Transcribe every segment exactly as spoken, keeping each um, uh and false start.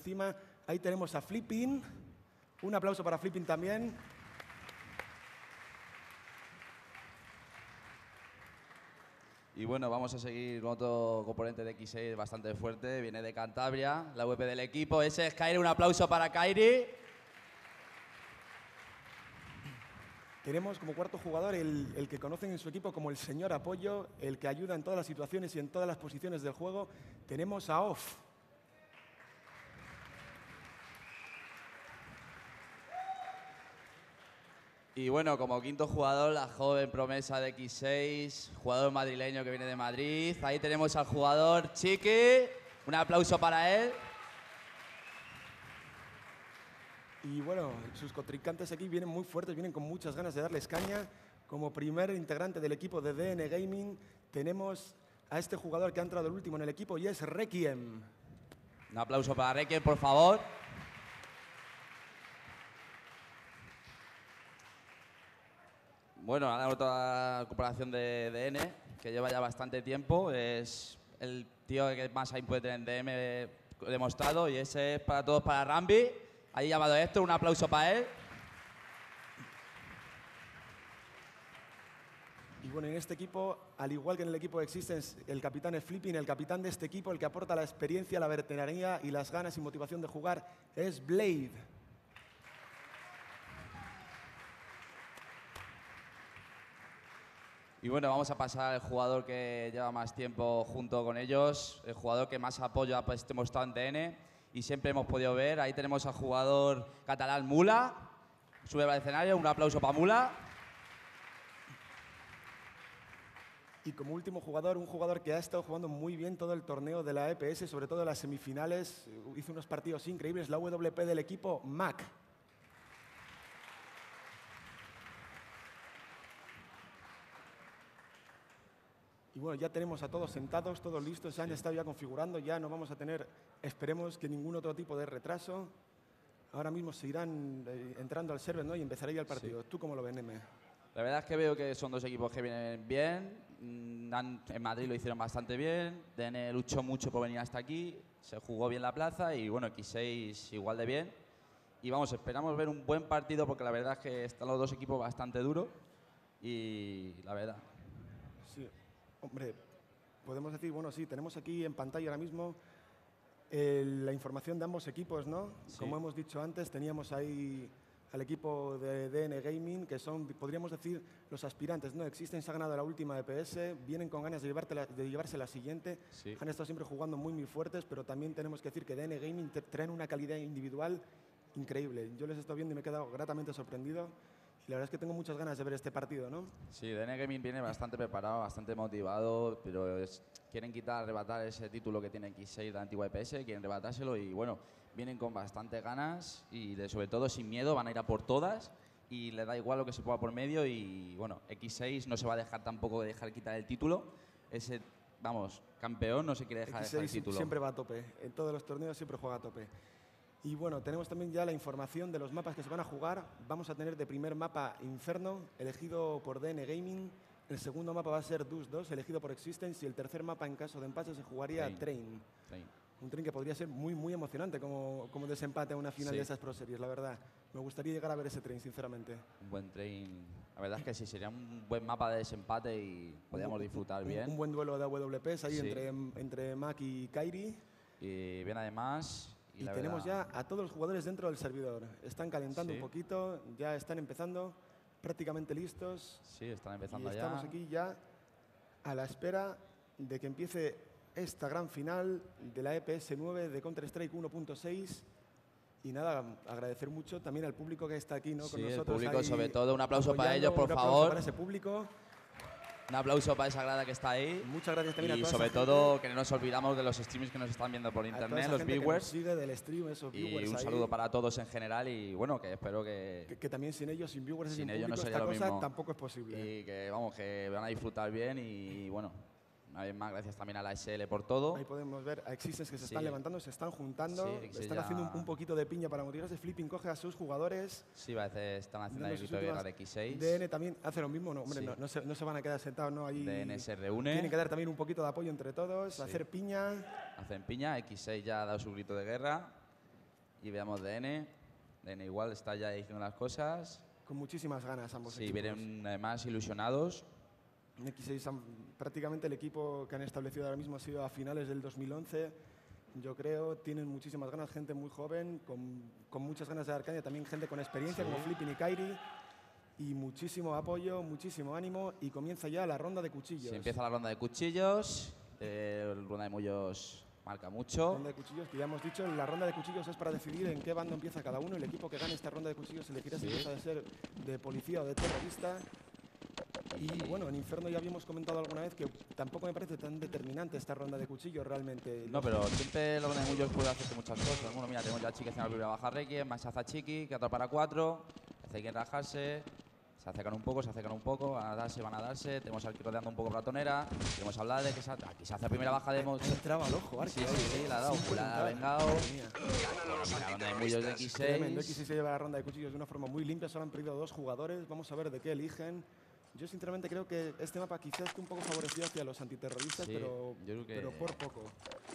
encima. Ahí tenemos a Flipping. Un aplauso para Flipping también. Y bueno, vamos a seguir con otro componente de equis seis bastante fuerte. Viene de Cantabria, la V P del equipo. Ese es Kairi. Un aplauso para Kairi. Tenemos como cuarto jugador el, el que conocen en su equipo como el señor apoyo, el que ayuda en todas las situaciones y en todas las posiciones del juego. Tenemos a Off. Y bueno, como quinto jugador, la joven promesa de equis seis, jugador madrileño que viene de Madrid. Ahí tenemos al jugador Chiqui. Un aplauso para él. Y bueno, sus contrincantes aquí vienen muy fuertes, vienen con muchas ganas de darles caña. Como primer integrante del equipo de D N Gaming, tenemos a este jugador que ha entrado el último en el equipo y es Requiem. Un aplauso para Requiem, por favor. Bueno, ahora otra comparación de D N, que lleva ya bastante tiempo. Es el tío que más hay puede tener en D M demostrado, y ese es para todos, para Rambi. Ahí llamado Héctor, un aplauso para él. Y bueno, en este equipo, al igual que en el equipo de Existence, el capitán es Flipping. El capitán de este equipo, el que aporta la experiencia, la veteranía y las ganas y motivación de jugar, es Blade. Y bueno, vamos a pasar al jugador que lleva más tiempo junto con ellos, el jugador que más apoyo ha pues, demostrado en D N y siempre hemos podido ver. Ahí tenemos al jugador catalán Mula. Sube al escenario, un aplauso para Mula. Y como último jugador, un jugador que ha estado jugando muy bien todo el torneo de la E P S, sobre todo en las semifinales. Hizo unos partidos increíbles, la W P del equipo, Mac. Y bueno, ya tenemos a todos sentados, todos listos, se han estado ya configurando, ya no vamos a tener, esperemos que ningún otro tipo de retraso. Ahora mismo se irán eh, entrando al server, ¿no? Y empezará ya el partido. Sí. ¿Tú cómo lo ves, Neme? La verdad es que veo que son dos equipos que vienen bien. En Madrid lo hicieron bastante bien. D N luchó mucho por venir hasta aquí. Se jugó bien la plaza y bueno, equis seis igual de bien. Y vamos, esperamos ver un buen partido porque la verdad es que están los dos equipos bastante duros. Y la verdad. Sí, hombre, podemos decir, bueno, sí, tenemos aquí en pantalla ahora mismo eh, la información de ambos equipos, ¿no? Sí. Como hemos dicho antes, teníamos ahí al equipo de D N Gaming, que son, podríamos decir, los aspirantes, ¿no? Existence ha ganado la última de P S, vienen con ganas de, la, de llevarse la siguiente, sí. Han estado siempre jugando muy, muy fuertes, pero también tenemos que decir que D N Gaming traen una calidad individual increíble. Yo les he estado viendo y me he quedado gratamente sorprendido. Y la verdad es que tengo muchas ganas de ver este partido, ¿no? Sí, D N Gaming viene bastante preparado, bastante motivado, pero es, quieren quitar, arrebatar ese título que tiene equis seis de la antigua E P S, quieren arrebatárselo y bueno, vienen con bastante ganas y de, sobre todo sin miedo, van a ir a por todas y le da igual lo que se ponga por medio y bueno, equis seis no se va a dejar tampoco de dejar quitar el título. Ese, vamos, campeón no se quiere dejar, dejar el título. Siempre va a tope, en todos los torneos siempre juega a tope. Y bueno, tenemos también ya la información de los mapas que se van a jugar. Vamos a tener de primer mapa Inferno, elegido por D N Gaming. El segundo mapa va a ser Dus dos, elegido por Existence. Y el tercer mapa, en caso de empate, se jugaría Train. Train. Train. Un Train que podría ser muy, muy emocionante como, como desempate a una final sí. de esas Pro Series, la verdad. Me gustaría llegar a ver ese Train, sinceramente. Un buen Train. La verdad es que sí, sería un buen mapa de desempate y podríamos disfrutar un, bien. Un buen duelo de A W Ps ahí sí. entre, entre Mac y Kairi. Y bien además... Y, y tenemos verdad. ya a todos los jugadores dentro del servidor. Están calentando sí. un poquito, ya están empezando, prácticamente listos. Sí, están empezando y ya. Estamos aquí ya a la espera de que empiece esta gran final de la E P S nueve de Counter-Strike uno punto seis. Y nada, agradecer mucho también al público que está aquí, ¿no? Sí, con nosotros. El público, ahí sobre todo. Un aplauso para ellos, por un favor. Para ese público. Un aplauso para esa grada que está ahí. Muchas gracias también y a toda sobre esa todo gente. Que no nos olvidamos de los streamers que nos están viendo por internet, los gente viewers. Que nos sigue del stream, esos y viewers un ahí. saludo para todos en general y bueno, que espero que... Que, que también sin ellos, sin viewers y sin, sin ellos público, no sería esta lo cosa mismo. tampoco es posible. Y que vamos, que van a disfrutar bien y bueno, una vez más gracias también a la S L por todo. Ahí podemos ver a Existence que se sí. están levantando, se están juntando, sí, están ya... haciendo un, un poquito de piña para motivarse. Flipping coge a sus jugadores. Sí, a veces están haciendo el grito de guerra de equis seis. D N también hace lo mismo, no, hombre, sí. no, no, se, no se van a quedar sentados, ¿no? Ahí D N se reúne. Tienen que dar también un poquito de apoyo entre todos, sí. hacer piña. Hacen piña, equis seis ya ha dado su grito de guerra. Y veamos D N. D N igual está ya diciendo las cosas. Con muchísimas ganas ambos Sí, equipos. vienen además ilusionados. En X seis han- prácticamente el equipo que han establecido ahora mismo ha sido a finales del dos mil once. Yo creo, tienen muchísimas ganas, gente muy joven, con, con muchas ganas de dar caña, también gente con experiencia Sí. como Flipping y Kairi. Y muchísimo apoyo, muchísimo ánimo. Y comienza ya la ronda de cuchillos. Se empieza la ronda de cuchillos. Eh, la ronda de mullos marca mucho. Ronda de cuchillos, que ya hemos dicho, la ronda de cuchillos es para decidir en qué bando empieza cada uno. El equipo que gane esta ronda de cuchillos elegirá si Sí. empieza de ser de policía o de terrorista. Y bueno, en Inferno ya habíamos comentado alguna vez que tampoco me parece tan determinante esta ronda de cuchillos realmente. No, pero siempre la ronda de mullos puede hacer muchas cosas. Bueno, mira, tenemos ya Chiqui haciendo la primera baja Requiem, Masaza Chiqui, que atrapa para cuatro. Hace que rajarse. Se acercan un poco, se acercan un poco, van a darse, van a darse. Tenemos al que rodeando un poco ratonera. Tenemos a Vlade, que se ha- aquí se hace la primera baja de Mo- Entraba al ojo, Arki. Sí, sí, sí, la ha dado. Sin La ha preguntar. vengado. Madre mía. La ronda de mullos de X Tremendo. X seis. seis se lleva la ronda de cuchillos de una forma muy limpia. Solo han perdido dos jugadores. Vamos a ver de qué eligen. Yo sinceramente creo que este mapa quizás esté un poco favorecido hacia los antiterroristas, Sí, pero, yo creo que- pero por poco.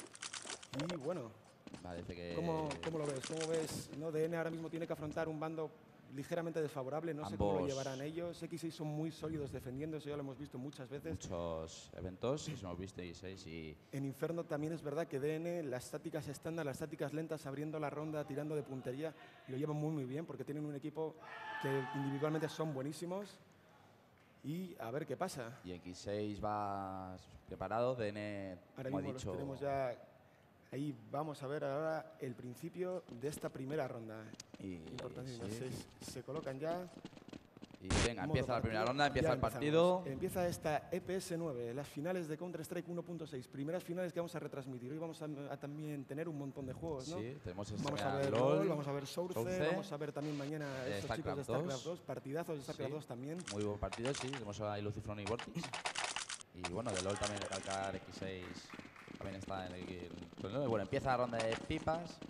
Y bueno, Parece que. ¿cómo, cómo lo ves? ¿Cómo ves? ¿No? D N ahora mismo tiene que afrontar un bando ligeramente desfavorable. No sé cómo lo Ambos- llevarán ellos. X seis son muy sólidos defendiendo, eso ya lo hemos visto muchas veces. Muchos eventos, y hemos visto X seis y. En Inferno también es verdad que D N, las tácticas estándar, las tácticas lentas, abriendo la ronda, tirando de puntería, lo llevan muy muy bien porque tienen un equipo que individualmente son buenísimos. Y a ver qué pasa. Y X seis va preparado, D N, Ahora como he mismo los dicho. tenemos ya. Ahí vamos a ver ahora el principio de esta primera ronda. Y, Importantísimo. sí. Se, se colocan ya. Y venga, Modo empieza la primera partido. ronda, empieza Ya el empezamos. partido. Empieza esta E P S nueve, las finales de Counter-Strike uno punto seis. Primeras finales que vamos a retransmitir. Hoy vamos a, a también tener un montón de juegos, ¿no? Sí, tenemos este Vamos a mira, ver LOL, LOL, vamos a ver Source, Source, vamos a ver también mañana eh, estos chicos de StarCraft StarCraft dos. dos, partidazos de StarCraft Sí. dos también. muy buen partido, sí. Tenemos a Lucifron y Vortix. Y bueno, de LOL también recalcar X seis también está en el, el- Bueno, empieza la ronda de pipas.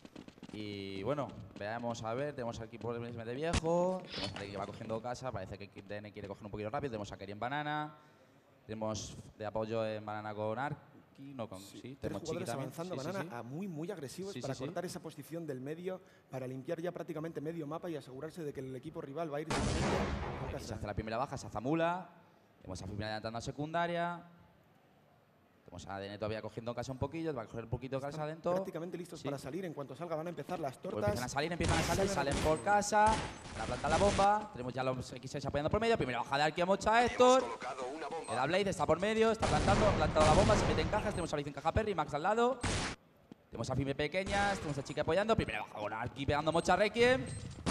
Y bueno, veamos a ver, tenemos al equipo de viejo, tenemos a alguien que va cogiendo casa, parece que D N quiere coger un poquito rápido, tenemos a Keri en banana, tenemos de apoyo en banana con Arki, no con, sí, Tres tenemos Chiqui jugadores también. avanzando, sí, sí, banana, sí. a muy, muy agresivos Sí, para sí, sí. cortar esa posición del medio, para limpiar ya prácticamente medio mapa y asegurarse de que el equipo rival va a ir con Aquí casa. se hace la primera baja, se azamula, tenemos a Fimina adelantando a secundaria, tenemos a D N todavía cogiendo casa un poquillo, va a coger un poquito casa Están adentro. prácticamente listos Sí. para salir. En cuanto salga van a empezar las Pues tortas. empiezan a salir, empiezan a salir, Salen salen por casa, van a plantar la bomba, tenemos ya los X seis apoyando por medio, primera baja de Arki a Mocha Héctor, el A Blade está por medio, está plantando, ha plantado la bomba, se mete en cajas, tenemos a Liz en caja Perry, Max al lado, tenemos a Fime pequeñas, tenemos a Chiqui apoyando, primera baja con Arki pegando Mocha Requiem,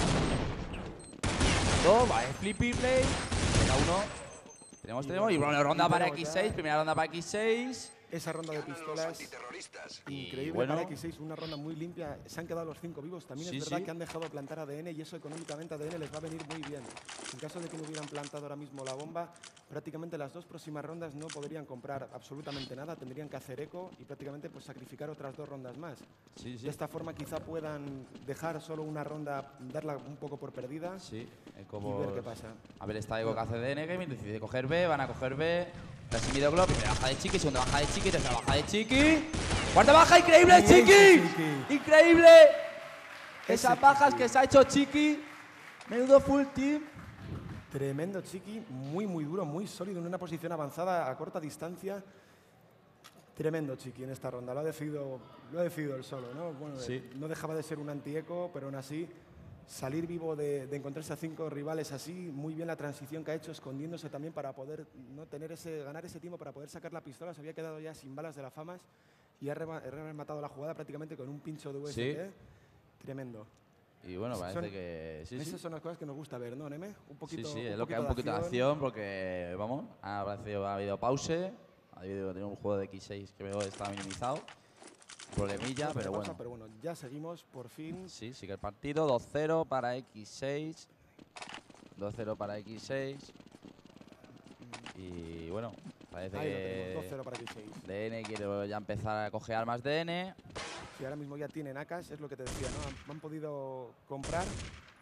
dos, va el Flippy Play, venga uno, tenemos, Y tenemos, y bueno, bueno, ronda y para tenemos X ya- seis, primera ronda para X seis. Esa ronda de pistolas. Y Increíble bueno. para X seis, una ronda muy limpia. Se han quedado los cinco vivos. También Sí, es verdad sí. que han dejado plantar a D N y eso económicamente a D N les va a venir muy bien. En caso de que no hubieran plantado ahora mismo la bomba, prácticamente las dos próximas rondas no podrían comprar absolutamente nada. Tendrían que hacer eco y prácticamente pues, sacrificar otras dos rondas más. Sí, sí. De esta forma quizá puedan dejar solo una ronda, darla un poco por perdida Sí, es y como. ver qué pasa. A ver, está Ego que hace D N Gaming, decide coger B, van a coger B. Casi medio globo, primera baja de Chiqui, segunda baja de Chiqui, tercera baja de Chiqui. ¡Cuarta baja! ¡Increíble, Bien, Chiqui! Chiqui. ¡Increíble! Esas Ese bajas Chiqui. que se ha hecho Chiqui. Menudo full team. Tremendo Chiqui, muy muy duro, muy sólido en una posición avanzada a corta distancia. Tremendo Chiqui en esta ronda, lo ha decidido, lo ha decidido él solo, ¿no? Bueno, Sí. eh, no dejaba de ser un anti-eco, pero aún así salir vivo de, de encontrarse a cinco rivales así, muy bien la transición que ha hecho, escondiéndose también para poder no tener ese, ganar ese tiempo, para poder sacar la pistola. Se había quedado ya sin balas de la famas y ha rema- ha rematado la jugada prácticamente con un pincho de U S B. Tremendo. Y bueno, parece Son- que. Sí, Esas sí. son las cosas que nos gusta ver, ¿no, Neme? Un Sí, poquito, sí, es lo que hay un poquito de acción porque, vamos, ha, aparecido, ha habido pause. Ha habido tener un juego de X seis que veo está minimizado. Problemilla, Pausa, pero pausa, bueno. Pero bueno, ya seguimos, por fin. Sí, sigue el partido. dos cero para X seis. dos cero para X seis. Y bueno, parece Ahí lo tenemos, dos que cero para X seis. D N quiere ya empezar a coger armas D N. Si ahora mismo ya tienen A K S, es lo que te decía, ¿no? Han, han podido comprar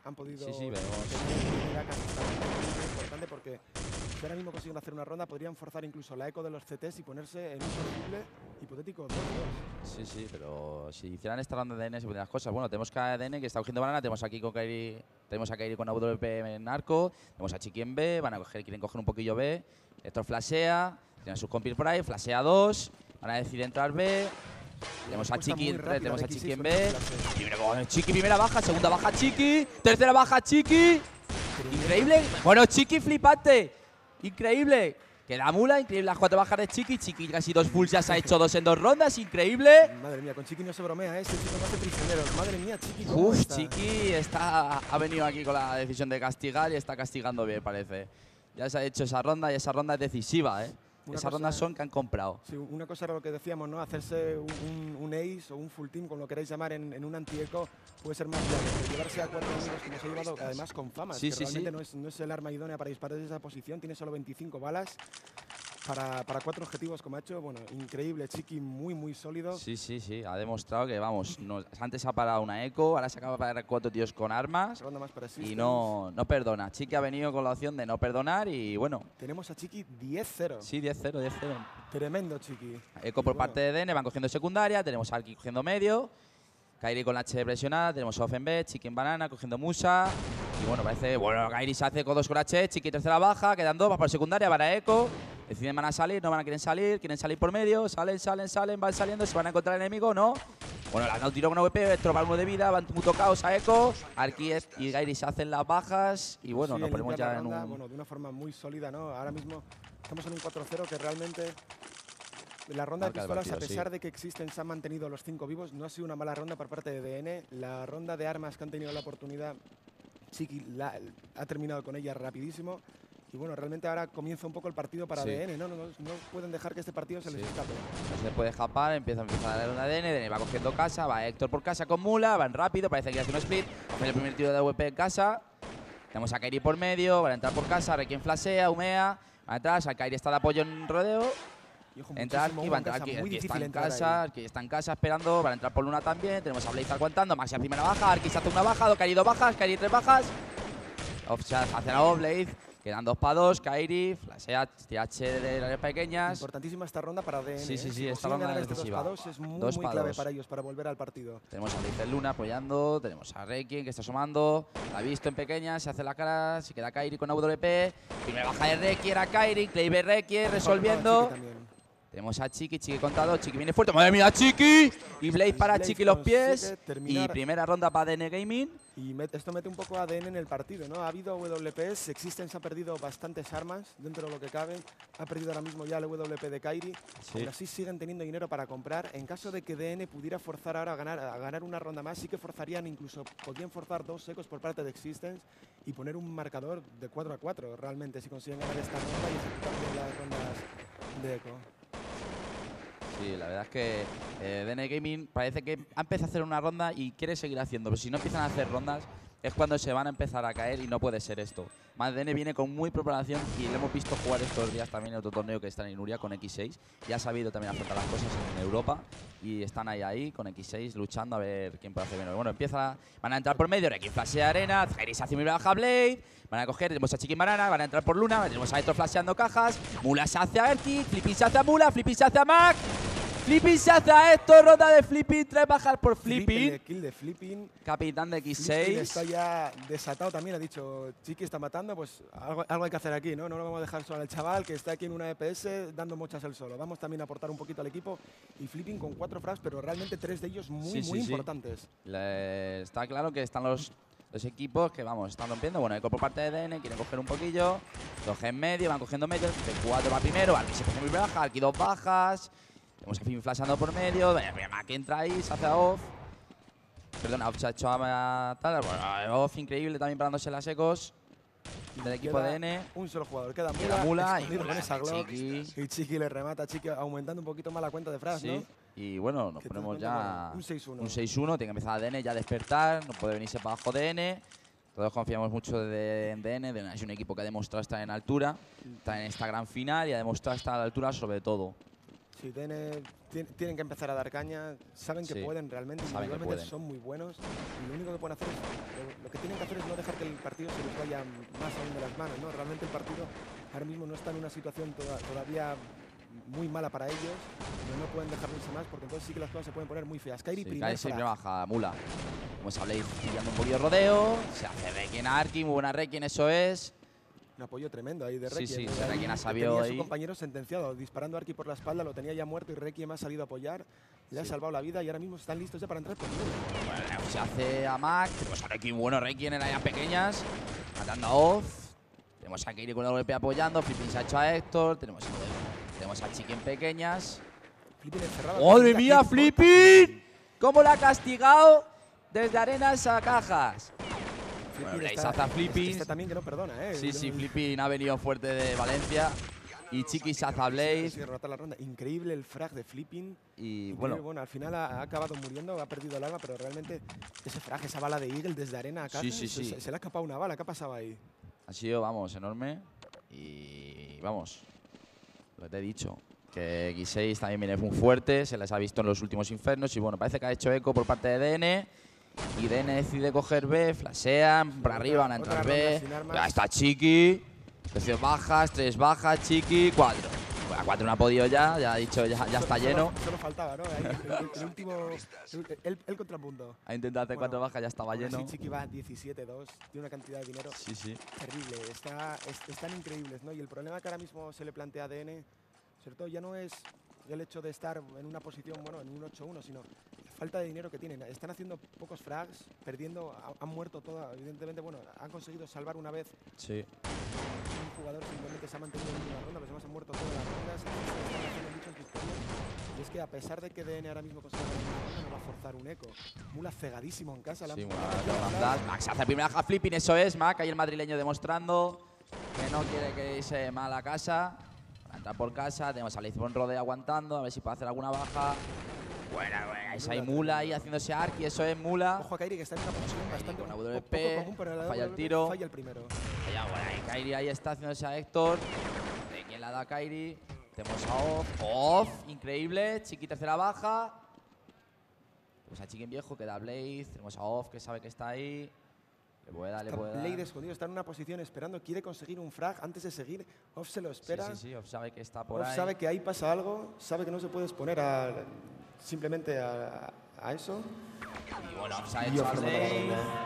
han podido Sí, sí, vemos. tener una casi muy importante porque si ahora mismo consiguen hacer una ronda podrían forzar incluso la eco de los C Ts y ponerse en un posible hipotético dos dos. Sí, sí, pero si hicieran esta ronda de D N se podrían las cosas. Bueno, tenemos que a D N que está cogiendo banana, tenemos aquí con Kairi, tenemos a Kairi con A W P en arco, tenemos a Chiqui en B, van a coger, quieren coger un poquillo B, Héctor flashea, tienen a sus compis por ahí, flashea dos, van a decidir entrar B. Tenemos a Chiqui, entre, tenemos a Chiqui en B. Primero, Chiqui, primera baja, segunda baja Chiqui, tercera baja Chiqui. Increíble. Bueno, Chiqui flipante. Increíble. Queda mula, increíble las cuatro bajas de Chiqui. Chiqui casi dos fulls, ya se ha hecho dos en dos rondas, increíble. Madre mía, con Chiqui no se bromea, ¿eh? Este chico no hace prisioneros. Madre mía, Chiqui, ¿cómo Uf, está? Chiqui está, ha venido aquí con la decisión de castigar y está castigando bien, parece. Ya se ha hecho esa ronda y esa ronda es decisiva, ¿eh? Una Esas cosa- rondas son que han comprado. Sí, una cosa era lo que decíamos, ¿no? Hacerse un, un- un ace o un full team, como lo queráis llamar, en, en un anti-eco puede ser más viable. Pero llevarse a cuatro enemigos como se ha llevado, además con fama, Sí, que sí, realmente sí. No, es, no es el arma idónea para disparar desde esa posición, tiene solo veinticinco balas para, para cuatro objetivos como ha hecho. Bueno, increíble, Chiqui, muy, muy sólido. Sí, sí, sí. Ha demostrado que, vamos, no- antes ha parado una eco, ahora se acaba de parar cuatro tíos con armas Ronda más para y Systems. no, no perdona. Chiqui ha venido con la opción de no perdonar y, bueno, Tenemos a Chiqui diez cero. sí, diez cero, diez cero. Tremendo, Chiqui. Eco por Y bueno, parte de D N, van cogiendo secundaria, tenemos a Arki cogiendo medio, Kairi con la H presionada, tenemos a Off en B, Chiqui en banana, cogiendo Musa. Y bueno, parece, bueno, Kairi se hace codos con H, Chiqui tercera baja, quedan dos, va por secundaria, van a Eco. Deciden van a salir, no van a quieren salir, quieren salir por medio, salen, salen, salen, van saliendo, se van a encontrar el enemigo, ¿no? Bueno, le han dado un tiro con V P, tropa uno de vida, van muy tocados a Eco, Arki y Kairi se hacen las bajas y bueno, nos consiguen ponemos limpiar ya la en ronda, un… bueno, de una forma muy sólida, ¿no? Ahora mismo estamos en un cuatro cero que realmente la ronda Marca de el pistolas, partido, a pesar sí. de que existen, se han mantenido los cinco vivos. No ha sido una mala ronda por parte de D N. La ronda de armas que han tenido la oportunidad, Chiqui la- ha terminado con ella rapidísimo. Y bueno, realmente ahora comienza un poco el partido para Sí. D N. No, no, no, no pueden dejar que este partido se les Sí. escape. No se puede escapar, empieza, empieza a dar una D N, D N va cogiendo casa, va Héctor por casa con Mula, van rápido, parece que hace un split, hace el primer tiro de A W P en casa. Tenemos a Kairi por medio, van a entrar por casa, Requiem flashea, humea, van a entrar, o sea, Kairi está de apoyo en rodeo, Y ojo, entra muchísimo Arki, humo va a en entrar casa, Arki, muy Arki está difícil en entrar casa, ahí. Arki está en casa esperando, van a entrar por Luna también, tenemos a Blaze aguantando, Maxi a primera baja, Arki se hace una baja, Kairi dos bajas, Kairi tres bajas, Offshot hacia la Blaze, quedan dos para dos, Kairi, flashea, tira H de las pequeñas. Importantísima esta ronda para D N. Sí, sí, ¿eh? sí, Si esta consiguen ronda ganar es este dos decisiva. para dos es muy, Dos muy pa clave dos. para ellos, para volver al partido. Tenemos a Blaze Luna apoyando, tenemos a Requiem que está asomando, la ha visto en pequeña, se hace la cara, se queda Kairi con A W P, primera baja de Requiem a Kairi, Kleiber Requiem resolviendo. Chiqui también. Tenemos a Chiqui, Chiqui contado, Chiqui viene fuerte, madre mía, Chiqui, y Blaze para Blaze Chiqui los pies, consigue y terminar. primera ronda para D N Gaming. Y met- esto mete un poco a D N en el partido, ¿no? Ha habido W Ps, existen, se ha perdido bastantes armas dentro de lo que cabe. Ha perdido ahora mismo ya el W P de Kairi. Sí. Aún así siguen teniendo dinero para comprar. En caso de que D N pudiera forzar ahora a ganar, a ganar una ronda más, sí que forzarían, incluso podrían forzar dos secos por parte de Existence y poner un marcador de cuatro a cuatro realmente si consiguen ganar esta ronda y ejecutar bien las rondas de Eco. Sí, la verdad es que eh, D N Gaming parece que ha empezado a hacer una ronda y quiere seguir haciendo, pero si no empiezan a hacer rondas es cuando se van a empezar a caer y no puede ser esto. Más D N viene con muy preparación y le hemos visto jugar estos días también en otro torneo que está en Inuria con X seis. Ya ha sabido también afrontar las cosas en Europa y están ahí ahí con X seis luchando a ver quién puede hacer menos. Bueno, empieza, van a entrar por medio, Requiem flashea arena, Jairi se hace muy baja Blade, van a coger, tenemos a Chiqui Banana, van a entrar por Luna, tenemos a Héctor flasheando cajas, Mula se hace a Erki, Flippy se hace a Mula, Flippy se hace a Mac, Flippy se hace a Héctor, ronda de Flippy, tres bajas por Triple Flippy, kill de Flipping. capitán de X Flipping seis. está ya desatado también, ha dicho, Chiqui está matando, pues algo, algo hay que hacer aquí, ¿no? No lo vamos a dejar solo al chaval que está aquí en una E P S dando mochas él solo. Vamos también a aportar un poquito al equipo y Flipping con cuatro frags, pero realmente tres de ellos muy, Sí, sí, muy sí. importantes. Le- está claro que están los, los equipos que, vamos, están rompiendo. Bueno, Eco por parte de D N, quieren coger un poquillo. Cogen medio, van cogiendo medio. C cuatro va primero, Arki se pone muy baja, Arki dos bajas. Tenemos a Fin flashando por medio. Mac entra ahí, se hace a Off. Perdona, Off se ha hecho a tal. Bueno, Off increíble también parándose las ecos del equipo Queda de D N. un solo jugador, queda Mula, Queda Mula y escondido con esa Glock. Chiqui. Y Chiqui le remata a Chiqui aumentando un poquito más la cuenta de frags, Sí. ¿no? Y bueno, nos Que te ponemos cuenta ya por un seis uno. un seis uno. Tiene que empezar D N ya a despertar. No puede venirse para abajo D N. Todos confiamos mucho de, en D N. D N es un equipo que ha demostrado estar en altura, está en esta gran final y ha demostrado estar a la altura sobre todo. Sí, D N tienen que empezar a dar caña, saben que Sí, pueden realmente, saben que individualmente pueden. son muy buenos y lo único que pueden hacer es, lo, lo que tienen que hacer es no dejar que el partido se les vaya más aún de las manos, ¿no? Realmente el partido ahora mismo no está en una situación toda, todavía muy mala para ellos, pero no pueden dejarlo irse más porque entonces sí que las cosas se pueden poner muy feas. Kairi, Sí, primer Kairi siempre frag. baja Mula. Como sabéis, pillando un poquillo de rodeo. Se hace Requiem a Arki, muy buena Requiem, eso es. Un apoyo tremendo ahí de Sí, Requiem. sí, Ahí Requiem ha que sabido tenía a ahí. su compañero sentenciado, disparando a Arki por la espalda, lo tenía ya muerto y Requiem ha salido a apoyar. Le ha Sí. salvado la vida y ahora mismo están listos ya para entrar por medio. Bueno, se hace a Mac. Tenemos a Requiem, bueno, Requiem en áreas pequeñas. Matando a Oz. Tenemos a Kairi con el golpe apoyando. Flipping se ha hecho a Héctor. Tenemos, tenemos a Chiqui en pequeñas. Flipping encerrado. ¡Madre Mira, mía, qué Flipping! ¿Cómo la ha castigado desde arenas a cajas? Bueno, Flipping Blaze está- hace a este- Flipping. Este también que no perdona, ¿eh? Sí, sí, No- Flipping ha venido fuerte de Valencia. Y Chiqui se hace a Sí, Blaze. sí, derrotar la ronda. Increíble el frag de Flipping. Y Increíble, bueno, al final ha, ha acabado muriendo, ha perdido el arma, pero realmente ese frag, esa bala de Eagle desde arena a casa, Sí, sí, se, sí. se- se le ha escapado una bala. ¿Qué ha pasado ahí? ha sido, vamos, enorme. Y vamos, lo que te he dicho. Que X seis también viene muy fuerte, se les ha visto en los últimos infernos. Y bueno, parece que ha hecho eco por parte de D N. Y D N decide coger B, flashean, por Otra- arriba van a otra entrar ronda B. sin armas. Ya está Chiqui. Precios bajas, tres bajas, Chiqui, cuatro. Bueno, cuatro no ha podido ya, ya ha dicho, ya, ya está Solo- lleno. Solo, solo faltaba, ¿no? Ahí, el, el- el último. El, el, el contrapunto. Ha intentado hacer cuatro Bueno, bajas, ya estaba Aún así, lleno. Chiqui va diecisiete dos, tiene una cantidad de dinero Sí, sí. terrible. Está, es- están increíbles, ¿no? Y el problema que ahora mismo se le plantea a D N, sobre todo ya no es el hecho de estar en una posición, bueno, en un ocho uno, sino la falta de dinero que tienen. Están haciendo pocos frags, perdiendo, ha- han muerto todas. Evidentemente, bueno, han conseguido salvar una vez. Sí. Un jugador simplemente se ha mantenido en una ronda, los demás han muerto todas las rondas. Están haciendo muchas victorias. Y es que a pesar de que D N ahora mismo consiga ganar una ronda, no va a forzar un eco. Mula cegadísimo en casa. la Sí, han- bueno, la han ahora metido tengo a una flash. flash. Max hace primera half flipping, eso es, Mac. Ahí el madrileño demostrando que no quiere que irse mal a casa. Va a entrar por casa, tenemos a Lisbon Rode aguantando, a ver si puede hacer alguna baja. Buena, buena, esa hay Mula ahí haciéndose Arki, eso es Mula. Ojo a Kairi, que está en una posición bastante con la po- W poco P, común, pero la falla el W P tiro. Falla el primero. Ya, bueno, ahí Kairi ahí está haciéndose a Héctor. ¿De quién la da Kairi? Tenemos a Off. Off, increíble. Chiqui tercera baja. Tenemos a Chiqui en viejo que da Blaze. Tenemos a Off que sabe que está ahí. Le puede dar, le Está puede dar. Blade escondido, está en una posición esperando, quiere conseguir un frag antes de seguir. Off se lo espera. Sí, sí, sí, Off sabe que está por Off ahí. sabe que ahí pasa algo, sabe que no se puede exponer a, simplemente a, a eso. Y bueno, Off se ha Y hecho Off a remata la Blaze. ronda.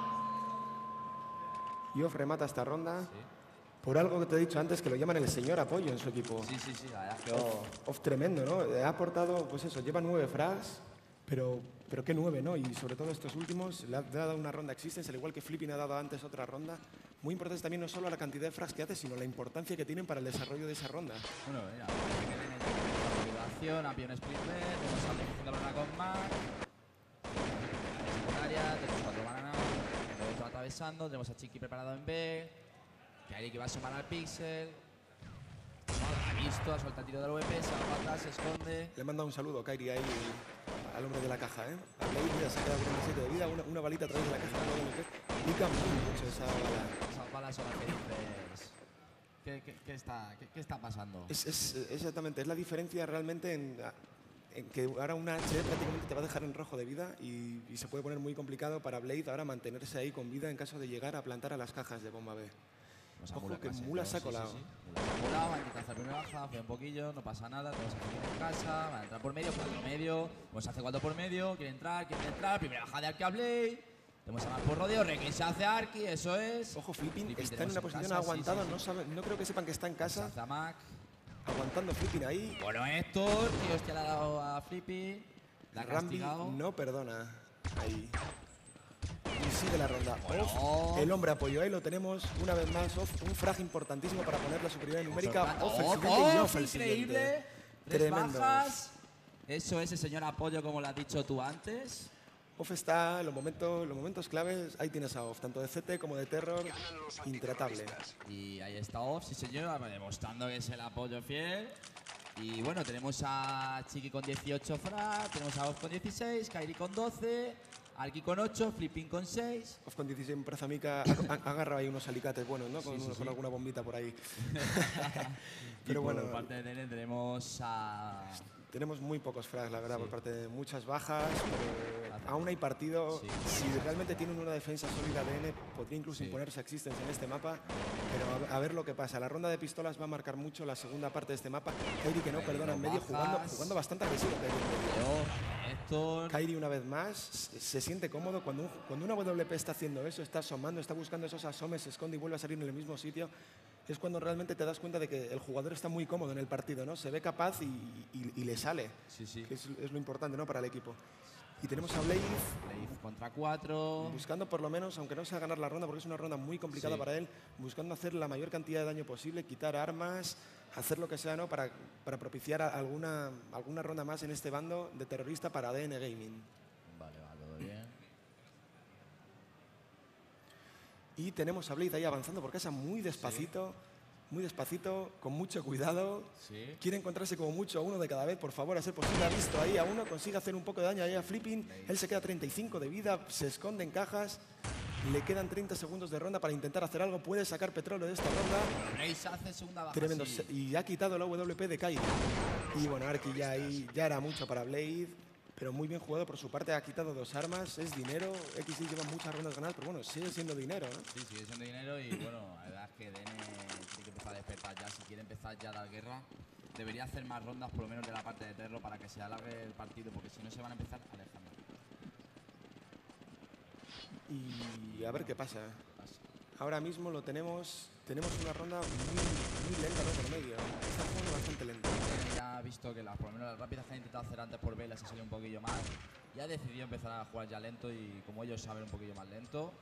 Y Off remata esta ronda. Por algo que te he dicho antes, que lo llaman el señor apoyo en su equipo. Sí, sí, sí, la verdad es que Off, Off- Off tremendo, ¿no? Ha aportado, pues eso, lleva nueve frags, pero, pero qué nueve, ¿no? Y sobre todo estos últimos, le ha, le ha dado una ronda existence, al igual que Flipping ha dado antes otra ronda. Muy importante también no solo la cantidad de frags que hace, sino la importancia que tienen para el desarrollo de esa ronda. Bueno, mira, acción, a un split B, tenemos a Blaze haciendo la con Mac. Secundaria, tenemos cuatro bananas, lo está atravesando, tenemos a Chiqui preparado en B. Kairi que va a sumar al pixel. Ha visto, suelta el tiro del V P, se va para atrás, se esconde. Le he mandado un saludo, Kairi, ahí al hombre de la caja, ¿eh? A Blade, mira, se ha quedado con veintisiete de vida, una, una balita a través de la caja. Pica muy mucho esa bala. Esas balas son las que dices. ¿Qué, qué, qué está, qué, qué está pasando? Es, es, exactamente, es la diferencia realmente en, en que ahora una H D prácticamente te va a dejar en rojo de vida y, y se puede poner muy complicado para Blade ahora mantenerse ahí con vida en caso de llegar a plantar a las cajas de bomba B. Vamos a Ojo, Mula que clásico, Mula se ha sí, colado. Sí, sí. Mula se ha colado, ha intentado hacer primera baja, hace un poquillo, no pasa nada, tenemos a Flipping en casa, van a entrar por medio, cuatro medio, vamos a hacer cuatro por medio, quiere entrar, quiere entrar, primera baja de Arki a Blade, tenemos a Mac por rodeo, Requiem se hace Arki, eso es. Ojo, Flipping Flipping está en tenemos una en posición casa, sí, aguantado, sí, sí. No, sabe, no creo que sepan que está en Se casa, hace a Mac. aguantando Flipping ahí. Bueno, Héctor, que hostia le ha dado a Flippy, la ha Rambi castigado. no perdona. Ahí. Y sigue la ronda. Bueno. Off, el hombre apoyó ahí, lo tenemos una vez más. Off, un frag importantísimo para poner la superioridad numérica. Off, el Off, siguiente y off, Off el increíble. siguiente. Tres Tremendo. bajas. Eso es el señor apoyo, como lo has dicho tú antes. Off está en los momentos, los momentos claves, ahí tienes a Off, tanto de C T como de Terror, intratable. Y ahí está Off, sí señor, demostrando que es el apoyo fiel. Y bueno, tenemos a Chiqui con dieciocho fra, tenemos a Off con dieciséis, Kairi con doce, Arki con ocho, Flipping con seis. Off con dieciséis, me parece a mí que ha, ha, ha agarrado ahí unos alicates buenos, ¿no? Con, Sí, sí, con sí. alguna bombita por ahí. Pero Pero bueno, por parte de D N tenemos a... tenemos muy pocos frags, la verdad, Sí. por parte de muchas bajas. Pero aún hay partido. Sí. Si realmente tienen una defensa sólida, D N podría incluso Sí. imponerse Existence en este mapa. Pero a ver, a ver lo que pasa. La ronda de pistolas va a marcar mucho la segunda parte de este mapa. Kairi que no Kairi perdona en no medio, jugando, bajas. jugando bastante agresivo. Kairi en medio. Yo, Héctor... Kairi una vez más se, se siente cómodo cuando, un, cuando una W P está haciendo eso, está asomando, está buscando esos asomes, se esconde y vuelve a salir en el mismo sitio. Es cuando realmente te das cuenta de que el jugador está muy cómodo en el partido, ¿no? Se ve capaz y, y- y le sale, Sí, sí. que es, es lo importante, ¿no? Para el equipo. Y tenemos a Blaze Leif contra cuatro. buscando por lo menos, aunque no sea ganar la ronda, porque es una ronda muy complicada Sí. para él, buscando hacer la mayor cantidad de daño posible, quitar armas, hacer lo que sea, ¿no? Para, para propiciar a- alguna, alguna ronda más en este bando de terrorista para D N Gaming. Vale, va, todo bien. Y tenemos a Blade ahí avanzando por casa muy despacito, muy despacito, con mucho cuidado. Sí. Quiere encontrarse como mucho a uno de cada vez, por favor, a ser posible. Ha visto ahí a uno, consigue hacer un poco de daño ahí a Flipping. Él se queda treinta y cinco de vida, se esconde en cajas. Le quedan treinta segundos de ronda para intentar hacer algo. Puede sacar petróleo de esta ronda. Blaze hace segunda baja. Tremendo. sí. Y ha quitado la W P de Kairi. Y bueno, Arki ya ahí ya era mucho para Blade. Pero muy bien jugado por su parte, ha quitado dos armas, es dinero. X Y lleva muchas rondas ganadas, pero bueno, sigue siendo dinero, ¿no? Sí, sigue siendo dinero y bueno, la verdad es que D N tiene que empezar a despertar ya. Si quiere empezar ya la guerra, debería hacer más rondas, por lo menos de la parte de Terro, para que se alargue el partido, porque si no se van a empezar alejando. Y a ver qué pasa. Ahora mismo lo tenemos, tenemos una ronda muy, muy lenta, ¿no? Por medio. Está jugando bastante lento. D N ya ha visto que las, por lo menos las rápidas que han intentado hacer antes por B les ha salido un poquillo mal. Y ha decidido empezar a jugar ya lento y como ellos saben un poquillo más lento.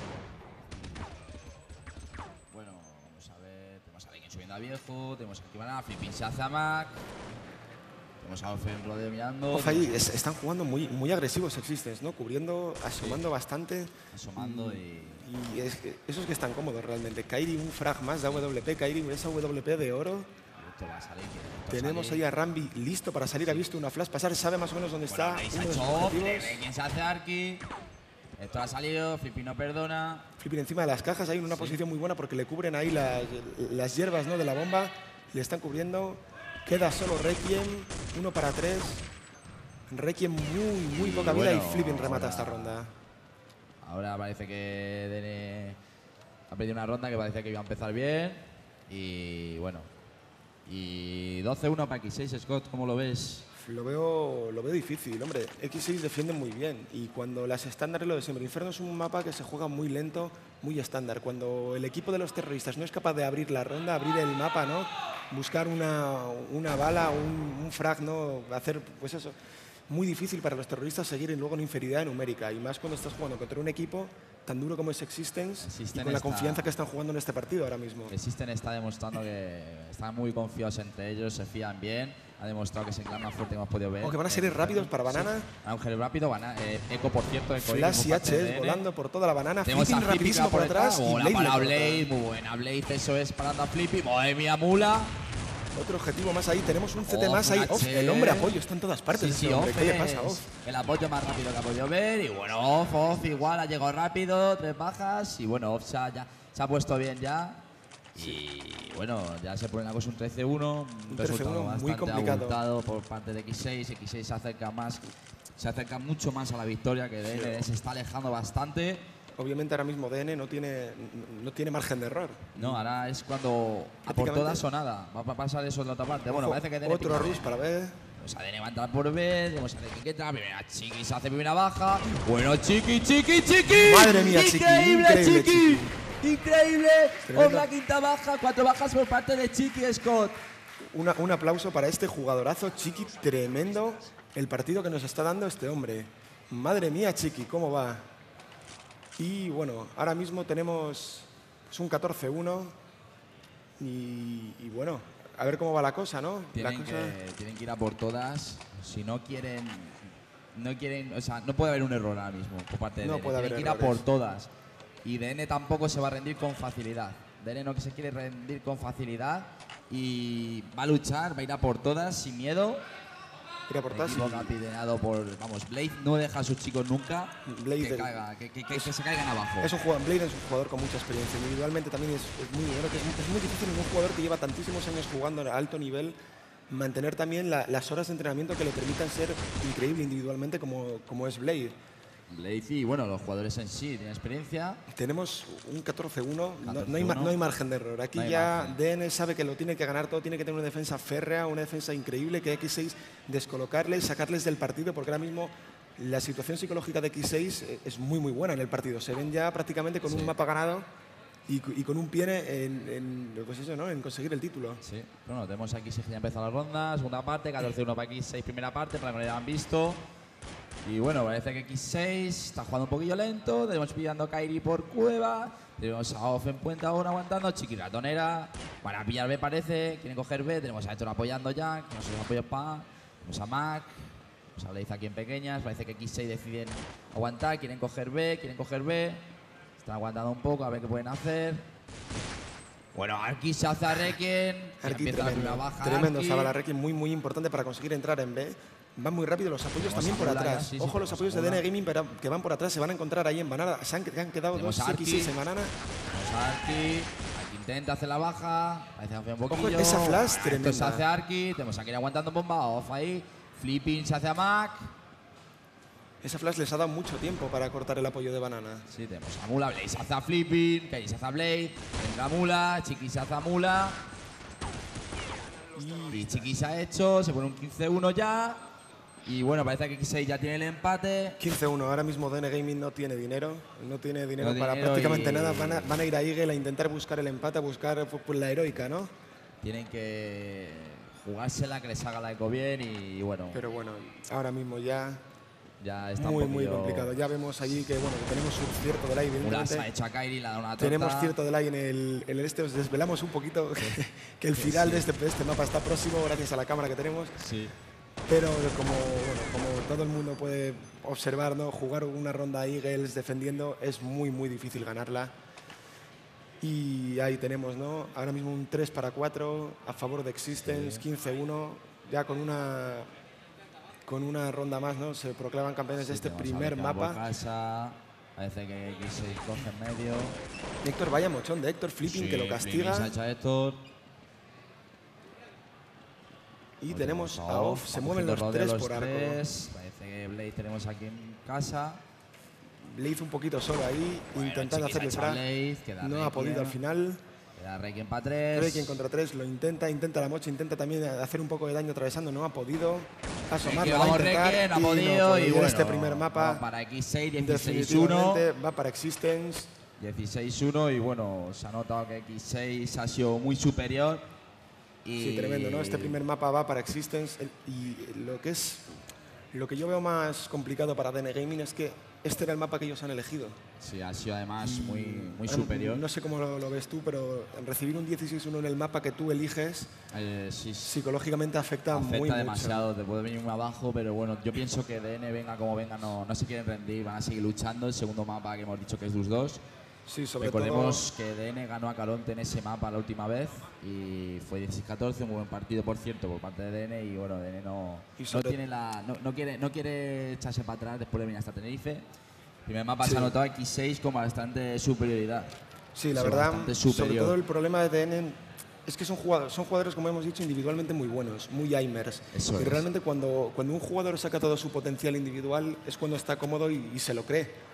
Bueno, vamos a ver. Tenemos a alguien subiendo a viejo, tenemos aquí a Flipping se hace a Mac. Tenemos a Ofen rodeo mirando. Ojo ahí, es- están jugando muy, muy agresivos Existence, ¿no? Cubriendo, asomando bastante. Asomando y... Y es que- esos que están cómodos realmente. Kairi, un frag más de A W P. Kairi, esa W P de oro. Esto va a salir. que esto Tenemos sale. ahí a Rambi listo para salir. Ha visto una flash pasar, sabe más o menos dónde Bueno, está. Blaze ha uno de sus hecho off, objetivos. ve quién se hace Arki. Esto ha salido, Flipping no perdona. Flipping encima de las cajas, hay en una Sí. posición muy buena porque le cubren ahí las, las hierbas, ¿no? De la bomba. Le están cubriendo. Queda solo Requiem, uno para tres. Requiem muy, muy Y poca vida bueno, y Flipping remata ahora- esta ronda. Ahora parece que D N ha perdido una ronda que parecía que iba a empezar bien. Y bueno. Y doce uno para X seis, Scott, ¿cómo lo ves? Lo veo, lo veo difícil, hombre. X seis defiende muy bien y cuando las estándares lo de siempre. Inferno es un mapa que se juega muy lento, muy estándar. Cuando el equipo de los terroristas no es capaz de abrir la ronda, abrir el mapa, ¿no? Buscar una, una bala, un, un frag, ¿no? Hacer, pues eso. Muy difícil para los terroristas seguir en luego en inferioridad numérica y más cuando estás jugando contra un equipo tan duro como es Existence y Existence con la está- confianza que están jugando en este partido ahora mismo. Existen está demostrando que están muy confiados entre ellos, se fían bien. Ha demostrado que es el clan más fuerte que hemos podido ver. O que van a ser en- rápidos para Banana. Sí. Ángel rápido, Banana. Eh, Eco, por cierto, Eco Flash y por parte de H D N. volando por toda la banana. Tenemos Flipping a Flippy rapidísimo que por va atrás y Buena Blade para le corta. Blade, muy buena Blade, eso es parando a Flippy. Madre mía, Mula. Otro objetivo más ahí, tenemos un C T Off, más ahí. un Off, H. el hombre apoyo está en todas partes. Sí, ese sí, hombre. Off ¿Qué le es pasa, Off? el apoyo más rápido que ha podido ver. Y bueno, Off, Off igual ha llegado rápido, tres bajas. Y bueno, Off se ha, ya, se ha puesto bien ya. Y bueno, ya se pone la cosa un trece uno. Un, Un resultado trece uno muy bastante complicado. abultado por parte de X seis. X seis se acerca más, se acerca mucho más a la victoria, que D N se está alejando bastante. Obviamente ahora mismo D N no tiene, no tiene margen de error. No, ahora es cuando a por Prácticamente- todas o nada. Va a pasar eso de la otra parte. Bueno, Ojo, parece que D N otro pica rush bien. para ver. Vamos a D N va a entrar por B, vamos a ver que entra, primera Chiqui se hace primera baja. Bueno, Chiqui, Chiqui, Chiqui. Madre mía, Chiqui, Increíble, increíble, Chiqui. Increíble. Tremendo. Otra quinta baja, cuatro bajas por parte de Chiqui Scott. Una- un aplauso para este jugadorazo, Chiqui, tremendo el partido que nos está dando este hombre. Madre mía, Chiqui, ¿cómo va? Y bueno, ahora mismo tenemos pues, un catorce uno y, y bueno, a ver cómo va la cosa, ¿no? La Tienen cosa- que, tienen que ir a por todas. Si no quieren, no quieren, o sea, no puede haber un error ahora mismo por parte de No D N. puede Tienen haber que ir a errores. por todas. Y D N tampoco se va a rendir con facilidad. D N no que se quiere rendir con facilidad y va a luchar, va a ir a por todas sin miedo. ir a por Taz. Equipo capitaneado por, vamos, Blade no deja a sus chicos nunca Blade, que, caiga, que, que, que, que se caigan abajo. Es un jugador, Blade es un jugador con mucha experiencia. Individualmente también es, es muy bueno, que es, es muy difícil en un jugador que lleva tantísimos años jugando a alto nivel mantener también la, las horas de entrenamiento que le permitan ser increíble individualmente como, como es Blade. Blade y bueno, los jugadores en sí tienen experiencia. Tenemos un catorce uno, no, no, hay, no hay margen de error. Aquí no ya margen. D N sabe que lo tiene que ganar todo, tiene que tener una defensa férrea, una defensa increíble, que X seis descolocarles, sacarles del partido, porque ahora mismo la situación psicológica de X seis es muy muy buena en el partido. Se ven ya prácticamente con sí. un mapa ganado y, y con un pie en, en, pues eso, ¿no? en conseguir el título. Sí, bueno, tenemos aquí X seis que ya empezó la ronda, segunda parte, catorce uno para X seis, primera parte, para que no le hayan visto. Y bueno, parece que X seis está jugando un poquillo lento, tenemos pillando a Kairi por cueva, tenemos a Off en puente ahora aguantando, Chiqui ratonera, van a pillar B parece, quieren coger B, tenemos a Héctor apoyando ya, que no se los apoya Pa, tenemos a Mac, tenemos a Blaze aquí en pequeñas, parece que X seis deciden aguantar, quieren coger B, quieren coger B, están aguantando un poco a ver qué pueden hacer. Bueno, Arki se hace a Requiem, Arki tremendo, baja tremendo, Arki. La Requiem muy muy importante para conseguir entrar en B. Van muy rápido los apoyos también por atrás. Ya, sí, Ojo sí, los apoyos de D N Gaming pero que van por atrás, se van a encontrar ahí en Banana. Se han, han quedado tenemos dos X seis en Banana. Tenemos a Arki, Arki intenta hacer la baja, parece que hace un poquillo. Ojo, esa flash tremenda. Se hace Arki, tenemos aquí aguantando bomba, Off ahí, flipping se hace a Mac. Esa flash les ha dado mucho tiempo para cortar el apoyo de Banana. Sí, tenemos a Mula, Blaze se hace a flipping, Kairi se hace a Blade, entra Mula, Chiqui se hace a Mula. Y, y Chiqui se ha hecho, se pone un quince uno ya. Y bueno, parece que X seis ya tiene el empate. quince uno, ahora mismo D N Gaming no tiene dinero, no tiene dinero no para dinero prácticamente nada. Van a, van a ir a Eagle a intentar buscar el empate, a buscar pues, la heroica, ¿no? Tienen que jugársela, que les haga la eco bien y bueno. Pero bueno, ahora mismo ya, ya está muy, un muy complicado. Ya vemos allí que, bueno, que tenemos un cierto delay. Mula se ha hecho a Kairi, la da una torta. Tenemos cierto delay en el, en el este, os desvelamos un poquito que, que el final sí. de, este, de este mapa está próximo gracias a la cámara que tenemos. Sí. Pero como, bueno, como todo el mundo puede observar, ¿no? Jugar una ronda Eagles defendiendo es muy, muy difícil ganarla. Y ahí tenemos, ¿no? Ahora mismo un tres para cuatro a favor de Existence, sí. quince uno. Ya con una, con una ronda más, ¿no? Se proclaman campeones sí, de este primer mapa. Casa. Parece que X seis coge en medio. Héctor, vaya mochón de Héctor, flipping sí, que lo castiga. Se ha hecho a Héctor. Y pues tenemos a Off, se mueven los tres los por arco. Tres. Parece que Blade tenemos aquí en casa. Blade un poquito solo ahí, bueno, intentando hacer el frag. No ha podido al final. Queda Requiem para tres. Requiem contra tres, lo intenta, intenta la mocha, intenta también hacer un poco de daño atravesando, no ha podido. Asomarlo, va a intentar, Requiem, ha y podido. No y bueno, este primer mapa va para X seis, dieciséis uno. Va para Existence. dieciséis uno y bueno, se ha notado que X seis ha sido muy superior. Y sí, tremendo, ¿no? Este primer mapa va para Existence y lo que es lo que yo veo más complicado para D N Gaming es que este era el mapa que ellos han elegido. Sí, ha sido además y muy, muy superior. No sé cómo lo, lo ves tú, pero recibir un dieciséis uno en el mapa que tú eliges eh, sí, psicológicamente afecta, afecta muy demasiado, mucho. Te puede venir muy abajo, pero bueno, yo pienso que D N venga como venga, no, no se quieren rendir, van a seguir luchando. El segundo mapa que hemos dicho que es Dus dos. Sí, sobre Recordemos todo... que D N ganó a Caronte en ese mapa la última vez y fue dieciséis catorce, un buen partido por cierto por parte de D N y bueno, D N no, no, tiene la, no, no, quiere, no quiere echarse para atrás después de venir hasta Tenerife. Primer mapa sí. Se ha notado X seis con bastante superioridad. Sí, la verdad, sobre todo el problema de D N es que son jugadores, son jugadores, como hemos dicho, individualmente muy buenos, muy aimers. Eso y es. Realmente cuando, cuando un jugador saca todo su potencial individual es cuando está cómodo y, y se lo cree.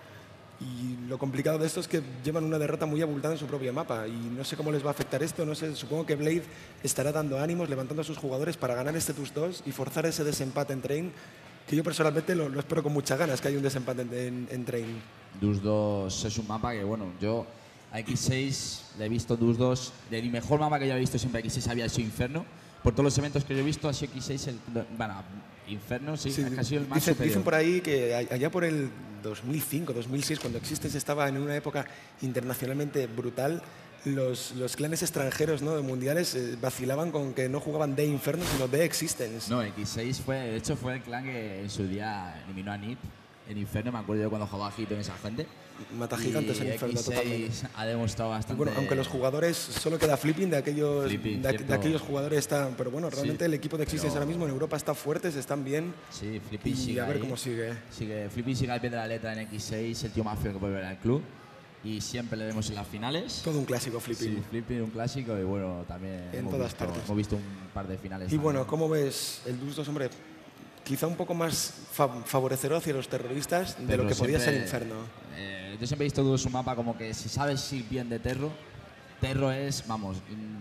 Y lo complicado de esto es que llevan una derrota muy abultada en su propio mapa y no sé cómo les va a afectar esto, no sé, supongo que Blade estará dando ánimos, levantando a sus jugadores para ganar este Dus dos y forzar ese desempate en Train, que yo personalmente lo, lo espero con muchas ganas, que haya un desempate en, en, en Train. Dus dos es un mapa que, bueno, yo a X seis le he visto Dus dos, el mejor mapa que yo he visto siempre a X seis había sido Inferno. Por todos los eventos que yo he visto, ha sido X seis el... Bueno, Inferno, sí, sí, ha sido el más dicen, superior. Dicen por ahí que allá por el dos mil cinco, dos mil seis, cuando Existence estaba en una época internacionalmente brutal, los, los clanes extranjeros, ¿no?, de mundiales eh, vacilaban con que no jugaban de Inferno, sino de Existence. No, X seis fue, de hecho, fue el clan que en su día eliminó a N I P en Inferno, me acuerdo yo cuando jugaba Hito en esa gente. Mata gigantes en Inferno, X seis totalmente. ha demostrado bastante. Y bueno, aunque los jugadores, solo queda Flipping de aquellos, Flipping, de, de aquellos jugadores. Están, pero bueno, realmente sí, el equipo de Existence pero... ahora mismo en Europa está fuertes, están bien. Sí, Flipping y sigue a ver ahí. cómo sigue. sigue. Flipping sigue al pie de la letra en X seis, el tío más feo que puede ver al club. Y siempre le vemos en las finales. Todo un clásico Flipping. Sí, Flipping un clásico y bueno, también en hemos, todas visto, partes. hemos visto un par de finales. Y también. bueno, ¿cómo ves el Dus dos, hombre? Quizá un poco más fa favorecedor hacia los terroristas de Pero lo que siempre, podía ser Inferno. Eh, yo siempre he visto Dus un mapa como que si sabes ir bien de Terro, Terro es, vamos,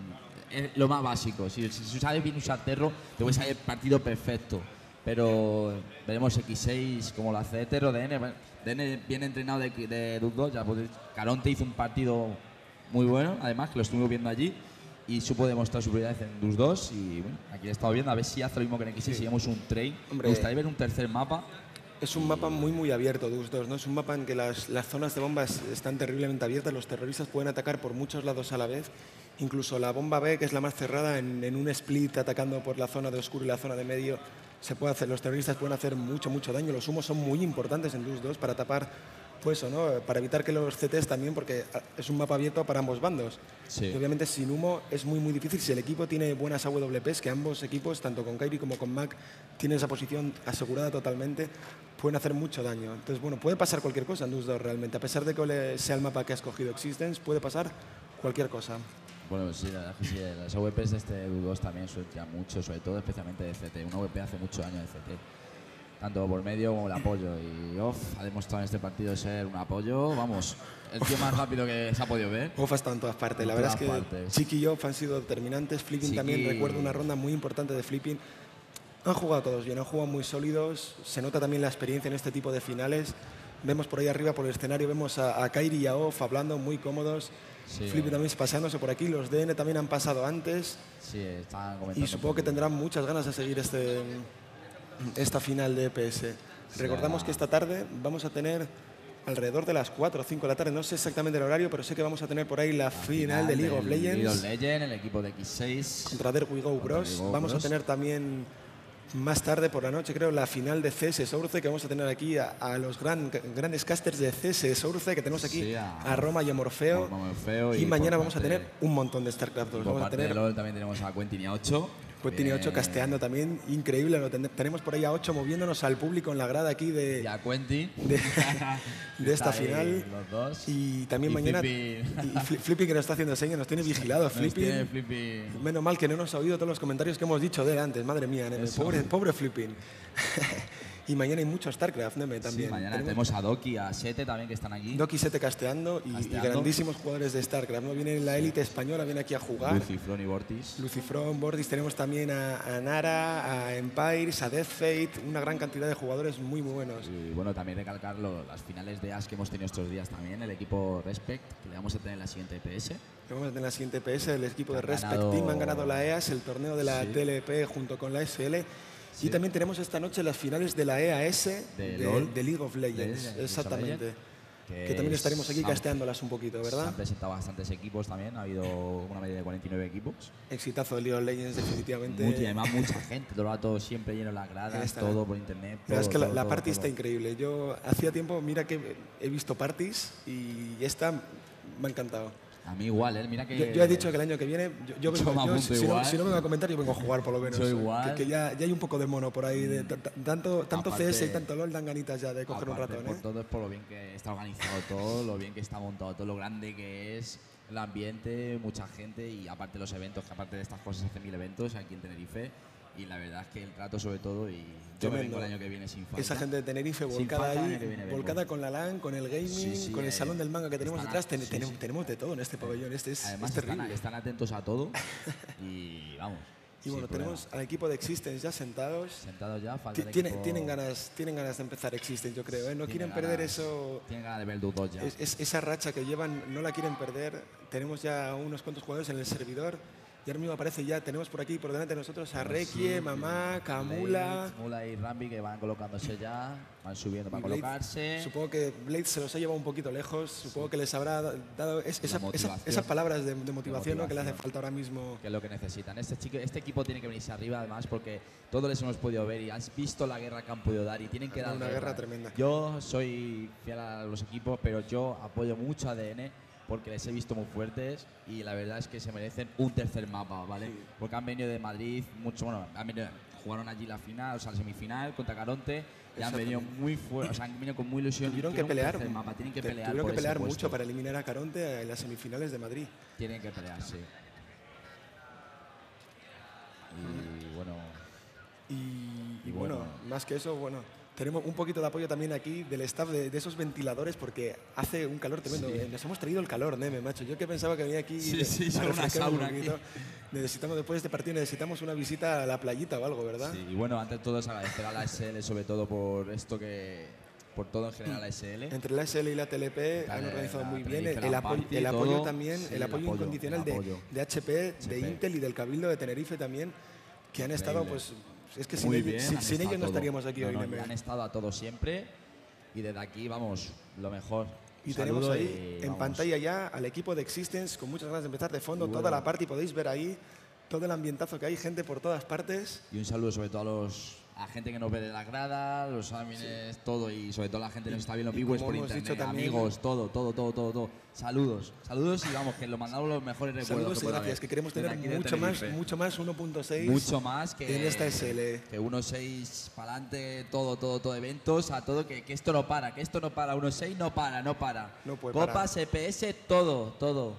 es lo más básico. Si, si sabes bien usar Terro, te puede salir partido perfecto. Pero veremos X seis como lo hace de Terro, D N. D N bien entrenado de, de Dus dos, ya pues, Caronte hizo un partido muy bueno, además, que lo estuvimos viendo allí. Y supo demostrar su prioridad en Dus dos y bueno, aquí he estado viendo a ver si hace lo mismo que en X seis, sí. Seguimos un train. Hombre, me gustaría ver un tercer mapa. Es un mapa muy muy abierto, Dus dos, ¿no? Es un mapa en que las, las zonas de bombas están terriblemente abiertas, los terroristas pueden atacar por muchos lados a la vez, incluso la bomba B, que es la más cerrada, en, en un split atacando por la zona de oscuro y la zona de medio, se puede hacer, los terroristas pueden hacer mucho mucho daño, los humos son muy importantes en Dus dos para tapar, pues eso, ¿no? Para evitar que los C Ts también, porque es un mapa abierto para ambos bandos. Sí. Y obviamente sin humo es muy muy difícil. Si el equipo tiene buenas A W Ps, que ambos equipos, tanto con Kairi como con Mac, tienen esa posición asegurada totalmente, pueden hacer mucho daño. Entonces, bueno, puede pasar cualquier cosa en Dus dos realmente. A pesar de que sea el mapa que ha escogido Existence, puede pasar cualquier cosa. Bueno, sí, la verdad que sí, las A W Ps de este Dus dos también sueltan mucho, sobre todo especialmente de C T. Una A W P hace mucho daño de C T. Tanto por medio como el apoyo. Y Off ha demostrado en este partido ser un apoyo, vamos, el tío más rápido que se ha podido ver. Off ha estado en todas partes. La verdad es que partes. Chiqui y Off han sido determinantes. Flipping Chiqui... también, recuerdo una ronda muy importante de Flipping. Han jugado todos bien, han jugado muy sólidos. Se nota también la experiencia en este tipo de finales. Vemos por ahí arriba, por el escenario, vemos a, a Kairi y a Off hablando muy cómodos. Sí, Flipping eh. también pasándose por aquí. Los D N también han pasado antes. Sí, están comentando. Y supongo que tendrán muchas ganas de seguir este... esta final de E P S. Recordamos que esta tarde vamos a tener alrededor de las cuatro o cinco de la tarde, no sé exactamente el horario, pero sé que vamos a tener por ahí la, la final, final de League of Legends. League of Legends, el equipo de X seis. Contra There We Go Bros. Go vamos Bros. a tener también más tarde por la noche, creo, la final de C S Source, que vamos a tener aquí a, a los gran, grandes casters de C S Source, que tenemos aquí sí, a, a Roma y a Morfeo. Morfeo y, y mañana vamos parte, a tener un montón de StarCraft dos. Por vamos parte a tener, de LOL también tenemos a Quentin y a ocho. Quentin ocho casteando también, increíble. Lo ten tenemos por ahí a ocho moviéndonos al público en la grada aquí de, y a Quentin. de, de esta final. Los dos. Y también y mañana. Flippy. Y Flippy que nos está haciendo señas, nos tiene vigilado. Nos Flippy. Tiene Flippy. Menos mal que no nos ha oído todos los comentarios que hemos dicho de él antes. Madre mía, Neme. Pobre, pobre Flippy. Y mañana hay mucho StarCraft, Neme, también. Sí, mañana tenemos, tenemos a Doki, a Sete también que están aquí. Doki y Sete casteando y, y grandísimos jugadores de StarCraft, ¿no? Viene la élite española, viene aquí a jugar. Lucifron y Vortis. Lucifron, Vortis. Tenemos también a, a Nara, a Empires, a Death Fate, una gran cantidad de jugadores muy, muy buenos. Y bueno, también recalcarlo, las finales de A S que hemos tenido estos días también, el equipo Respect, que le vamos a tener en la siguiente E P S. Le vamos a tener en la siguiente E P S, el equipo de Respect ganado... Team han ganado la E A S, el torneo de la sí. T L P junto con la S L. Sí. Y también tenemos esta noche las finales de la E A S de, de, de League of Legends. De, Exactamente. Legend, que, que también estaremos aquí casteándolas un poquito, ¿verdad? Se han presentado bastantes equipos también, ha habido una media de cuarenta y nueve equipos. Exitazo de League of Legends, definitivamente. Mucho, y además mucha gente, todo el rato siempre lleno las gradas, todo por internet. Todo, es que todo, la, la todo, party todo. está increíble. Yo hacía tiempo, mira que he visto parties y esta me ha encantado. A mí igual, ¿eh? Mira que... Yo, yo he dicho que el año que viene, yo, yo, vengo, yo si, no, si no vengo a comentar, yo vengo a jugar por lo menos. Yo igual. Que, que ya, ya hay un poco de mono por ahí, de tanto, tanto aparte, C S y tanto LOL dan ganitas ya de coger un ratón, por ¿eh? todo es por lo bien que está organizado todo, lo bien que está montado todo, lo grande que es el ambiente, mucha gente y aparte los eventos, que aparte de estas cosas hacen mil eventos aquí en Tenerife. Y la verdad es que el trato sobre todo y yo me vengo el año que viene sin falta. Esa gente de Tenerife volcada ahí, viene, volcada con la LAN, con el gaming, sí, sí, con el eh, salón del manga que tenemos detrás. Ten, sí, ten, sí. Tenemos de todo en este pabellón, este es, Además es terrible. Están, están atentos a todo y vamos. Y bueno, tenemos al equipo de Existence ya sentados. Sentados ya, falta el Tiene, equipo... tienen, ganas, tienen ganas de empezar Existence, yo creo. ¿eh? No quieren ganas, perder eso. Tienen ganas de ver el dos ya. Es, es, esa racha que llevan, no la quieren perder. Tenemos ya unos cuantos jugadores en el servidor. Y ahora mismo aparece ya, tenemos por aquí, por delante de nosotros, a Requie, Sí, Mamá, Kamula. Blade, Mula y Rambi que van colocándose ya, van subiendo para y Blade, colocarse. Supongo que Blade se los ha llevado un poquito lejos, supongo sí. que les habrá dado es, esa, esa, esas palabras de, de, motivación, de motivación, ¿no? Que le hace falta ahora mismo. Que es lo que necesitan. Este, chico, este equipo tiene que venirse arriba además porque todos les hemos podido ver y has visto la guerra que han podido dar y tienen que dar una guerra, guerra tremenda. Yo soy fiel a los equipos, pero yo apoyo mucho a D N porque les he visto muy fuertes y la verdad es que se merecen un tercer mapa, ¿vale? Sí. Porque han venido de Madrid, mucho, bueno, han venido, jugaron allí la final, o sea, la semifinal contra Caronte y han venido muy fuertes, o sea, han venido con muy ilusión. Tuvieron que pelear, mapa, tienen que pelear, tuvieron por que pelear ese mucho puesto. para eliminar a Caronte en las semifinales de Madrid. Tienen que pelear, sí. Y bueno. Y, y bueno, bueno, más que eso, bueno. Tenemos un poquito de apoyo también aquí del staff de, de esos ventiladores porque hace un calor tremendo. Sí. Nos hemos traído el calor, Neme, macho. Yo que pensaba que venía aquí sí, de, sí, a una sauna un aquí. Necesitamos, después de este partido, necesitamos una visita a la playita o algo, ¿verdad? Sí, y bueno, antes de todo es agradecer a la S L sobre todo por esto que... por todo en general la S L. Entre la S L y la T L P la, han organizado la, muy bien el, el, apoyo, el apoyo todo, también, sí, el, apoyo el apoyo incondicional el apoyo. De, de H P, H P, de Intel y del Cabildo de Tenerife también, que han estado pues... Es que sin, bien, ellos, sin, sin ellos no estaríamos aquí no, hoy. No, no, han estado a todos siempre y desde aquí, vamos, lo mejor. Y tenemos ahí y, en pantalla ya al equipo de Existence con muchas ganas de empezar de fondo bueno. toda la parte y podéis ver ahí todo el ambientazo que hay, gente por todas partes. Y un saludo sobre todo a los... a gente que nos ve de la grada, los admines, sí. todo y sobre todo la gente que nos está viendo viewers por internet, amigos, todo, todo, todo, todo, todo. Saludos, saludos y vamos, que lo mandamos los mejores recuerdos. Saludos que y gracias, que queremos tener mucho más, mucho más uno punto seis. Mucho más que en esta S L. Que uno punto seis para adelante, todo, todo, todo, eventos, a todo, que, que esto no para, que esto no para, uno punto seis no para, no para. No puede Copas, parar. E P S, todo, todo.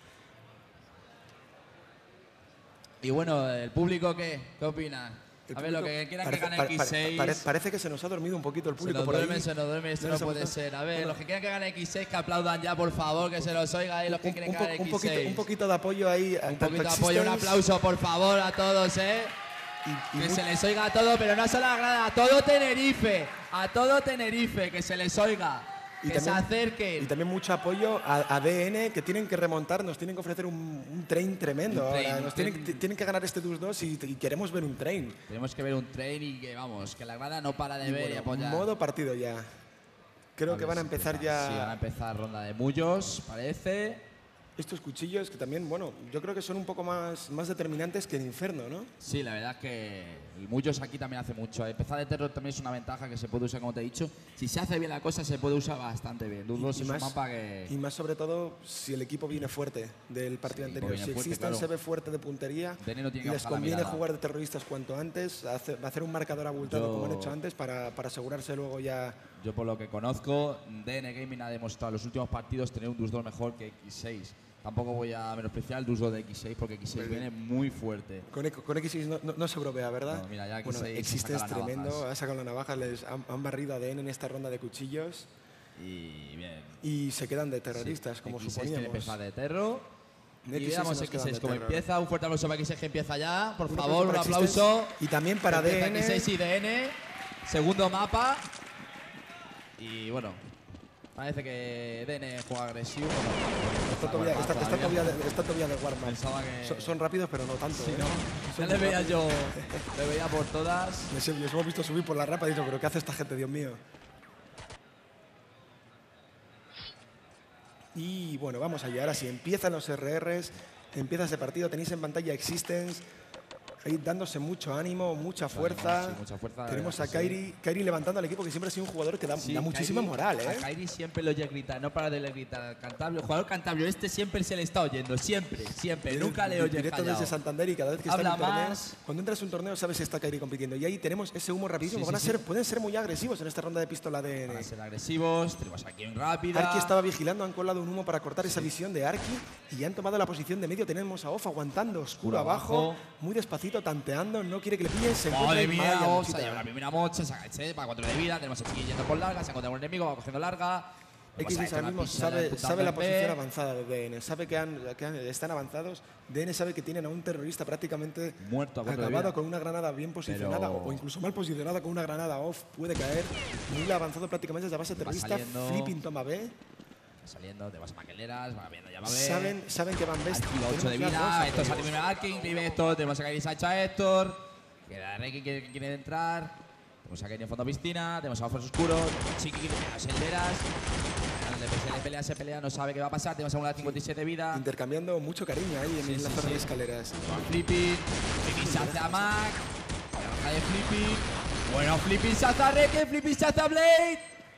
Y bueno, ¿el público qué? ¿Qué opina? A ver, lo que quieran parece, que gane X seis. Pare, pare, parece que se nos ha dormido un poquito el público. Se nos por duerme, ahí. se nos duerme, esto no, no puede ser. A ver, bueno, los que quieran que gane X seis, que aplaudan ya, por favor, que se los oiga ahí, los que un, quieren un que gane un X seis. Poquito, un poquito de apoyo ahí. Un poquito de apoyo, un aplauso, por favor, a todos, ¿eh? Y, y que se les oiga a todo, pero no solo a la grada, a todo Tenerife, a todo Tenerife, que se les oiga. Y que también, se acerquen. Y también mucho apoyo a, a D N, que tienen que remontar, nos tienen que ofrecer un, un train tremendo. Un train, ahora. Nos tienen, train. tienen que ganar este dos dos y, y queremos ver un train. Tenemos que ver un train y que, vamos, que la grada no para de y ver bueno, y apoyar. Modo partido ya. Creo a que van a empezar si ya... Sí, van a empezar ronda de mullos, parece. Estos cuchillos que también, bueno, yo creo que son un poco más, más determinantes que el Inferno, ¿no? Sí, la verdad es que el mullos aquí también hace mucho. Empezar de terror también es una ventaja que se puede usar, como te he dicho. Si se hace bien la cosa, se puede usar bastante bien. dos dos es más, un mapa que... Y más sobre todo si el equipo viene fuerte del partido sí, anterior. Si fuerte, existen claro. se ve fuerte de puntería no tiene y les conviene jugar de terroristas cuanto antes, hacer, hacer un marcador abultado yo, como han hecho antes para, para asegurarse luego ya... Yo por lo que conozco, D N Gaming ha demostrado en los últimos partidos tener un dos dos mejor que X seis. Tampoco voy a menospreciar el dos dos de X seis porque X seis viene muy fuerte. Con, con X seis no, no, no se bromea, ¿verdad? No, mira, ya X seis bueno, existe es tremendo, ha sacado la navaja, les han, han barrido a D N en esta ronda de cuchillos. Y bien. Y se quedan de terroristas, sí, como X seis suponíamos. Quiere empezar de terror. Y X seis veamos X seis como empieza. Un fuerte aplauso para X seis que empieza ya. Por un favor, un aplauso. Y también para D N. X seis y D N. Segundo mapa. Y bueno, parece que D N juega agresivo. Está todavía, está, está todavía, de, está todavía de Warman. Que... Son, son rápidos, pero no tanto. Sí, ¿eh? ¿no? Ya le veía yo, le veía por todas. Les, les hemos visto subir por la rapa y digo, pero ¿qué hace esta gente, Dios mío? Y bueno, vamos allá. Ahora sí, empiezan los R Rs, empieza ese partido. Tenéis en pantalla Existence. Ahí dándose mucho ánimo, mucha fuerza. Sí, mucha fuerza. Tenemos a Kairi, Kairi levantando al equipo, que siempre ha sido un jugador que da, sí, da muchísima Kairi, moral, ¿eh? A Kairi siempre lo oye gritar, no para de le gritar. Cantabrio, el jugador Cantabrio, este siempre se le está oyendo, siempre, siempre. Directo, nunca le oye Directo callado. desde Santander y cada vez que Habla está en un torneo, más. cuando entras en un torneo sabes si está Kairi compitiendo. Y ahí tenemos ese humo rapidísimo. Sí, Van a sí, ser, sí. Pueden ser muy agresivos en esta ronda de pistola de... Van a ser agresivos, tenemos aquí un rápido. Arki estaba vigilando, han colado un humo para cortar sí. esa visión de Arki y ya han tomado la posición de medio. Tenemos a Off aguantando oscuro abajo, abajo, muy despacito, tanteando, no quiere que le pillen. Se Madre mía, Off, lleva la primera mocha, saca el set, para cuatro de vida, tenemos a Chiqui yendo por larga, se ha encontrado un enemigo, va cogiendo larga. X seis ahora mismo sabe, sabe la posición avanzada de D N, sabe que, han, que han, están avanzados. D N sabe que tienen a un terrorista prácticamente muerto, acabado con una granada bien posicionada Pero... o incluso mal posicionada con una granada Off. Puede caer. Muy avanzado prácticamente desde la base terrorista. Flipping toma B. Saliendo, tenemos a Maqueleras, va viendo ya va a ver. Saben, saben que Van Best. Aquí ocho de vida, Héctor sale primero Arking, vive Héctor, tenemos a Kairi Sacha a Héctor. Queda Reiki que quiere entrar. Tenemos a Kairi en fondo piscina, tenemos a Ojos Oscuros, Chiqui que tiene las helderas. Se pelea, se pelea, no sabe qué va a pasar, tenemos a una de cincuenta y siete de vida. Intercambiando mucho cariño ahí en Sí, la sí, zona sí. de escaleras. Flipping, Flipping se hace a Mac. La baja de Flipping. Bueno, Flipping se hace a Reiki, Flipping se hace a Blade.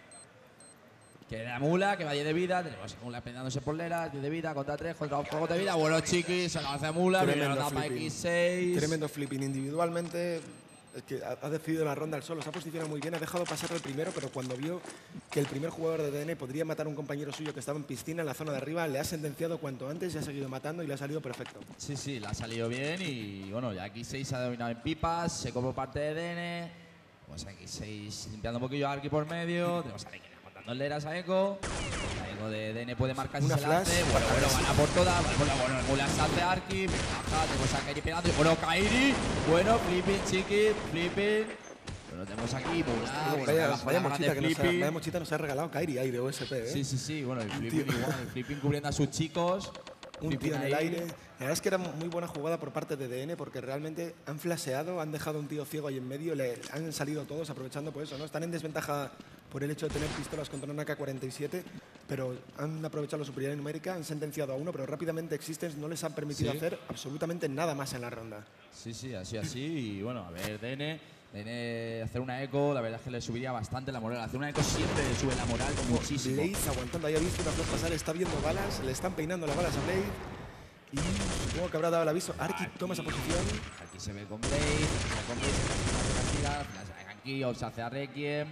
Queda Mula, que va diez de vida. Tenemos a Mula peleándose por Leras, diez de vida, contra tres, contra dos de vida. Bueno, Chiqui, se lo hace a Mula. Primero da para equis seis. Tremendo flipping individualmente. Es que ha, ha decidido la ronda al solo, se ha posicionado muy bien, ha dejado pasar el primero, pero cuando vio que el primer jugador de D N podría matar a un compañero suyo que estaba en piscina en la zona de arriba, le ha sentenciado cuanto antes y ha seguido matando y le ha salido perfecto. Sí, sí, le ha salido bien y bueno, ya equis seis se ha dominado en pipas, se por parte de D N. Pues a equis seis limpiando un poquillo a Arki por medio, tenemos a Reiki aguantando Leras a Echo. La Echo de D N puede marcar si Una se flash. lance. Bueno, bueno, gana por todas. Bueno, bueno, el Mula se hace Arki, baja, tenemos a Kairi pegando. Bueno, Kairi, bueno, Flipping, Chiqui, Flipping. Bueno, tenemos aquí Mula, bueno, Vaya, baja vaya de mochita que nos ha, Flipping. vaya mochita nos ha regalado Kairi ahí de O S P, ¿eh? Sí, sí, sí, bueno, el Flipping tío. igual, el Flipping cubriendo a sus chicos. Un Flipping tío en el ahí. aire. La verdad es que era muy buena jugada por parte de D N porque realmente han flasheado, han dejado un tío ciego ahí en medio, le han salido todos aprovechando por eso, ¿no? Están en desventaja por el hecho de tener pistolas contra una A K cuarenta y siete, pero han aprovechado la superioridad numérica, han sentenciado a uno, pero rápidamente Existence no les han permitido Sí. hacer absolutamente nada más en la ronda. Sí, sí, así, así. Y bueno, a ver, D N, D N hacer una eco, la verdad es que le subiría bastante la moral. Hacer una eco siempre le sube la moral muchísimo. Blaze aguantando, ahí ha visto una flor pasar, está viendo balas, le están peinando las balas a Blaze. Y supongo que habrá dado el aviso. Arki toma esa posición. Aquí se ve con Blaze, se ve con Blaze, se hace aquí, o se hace a Requiem.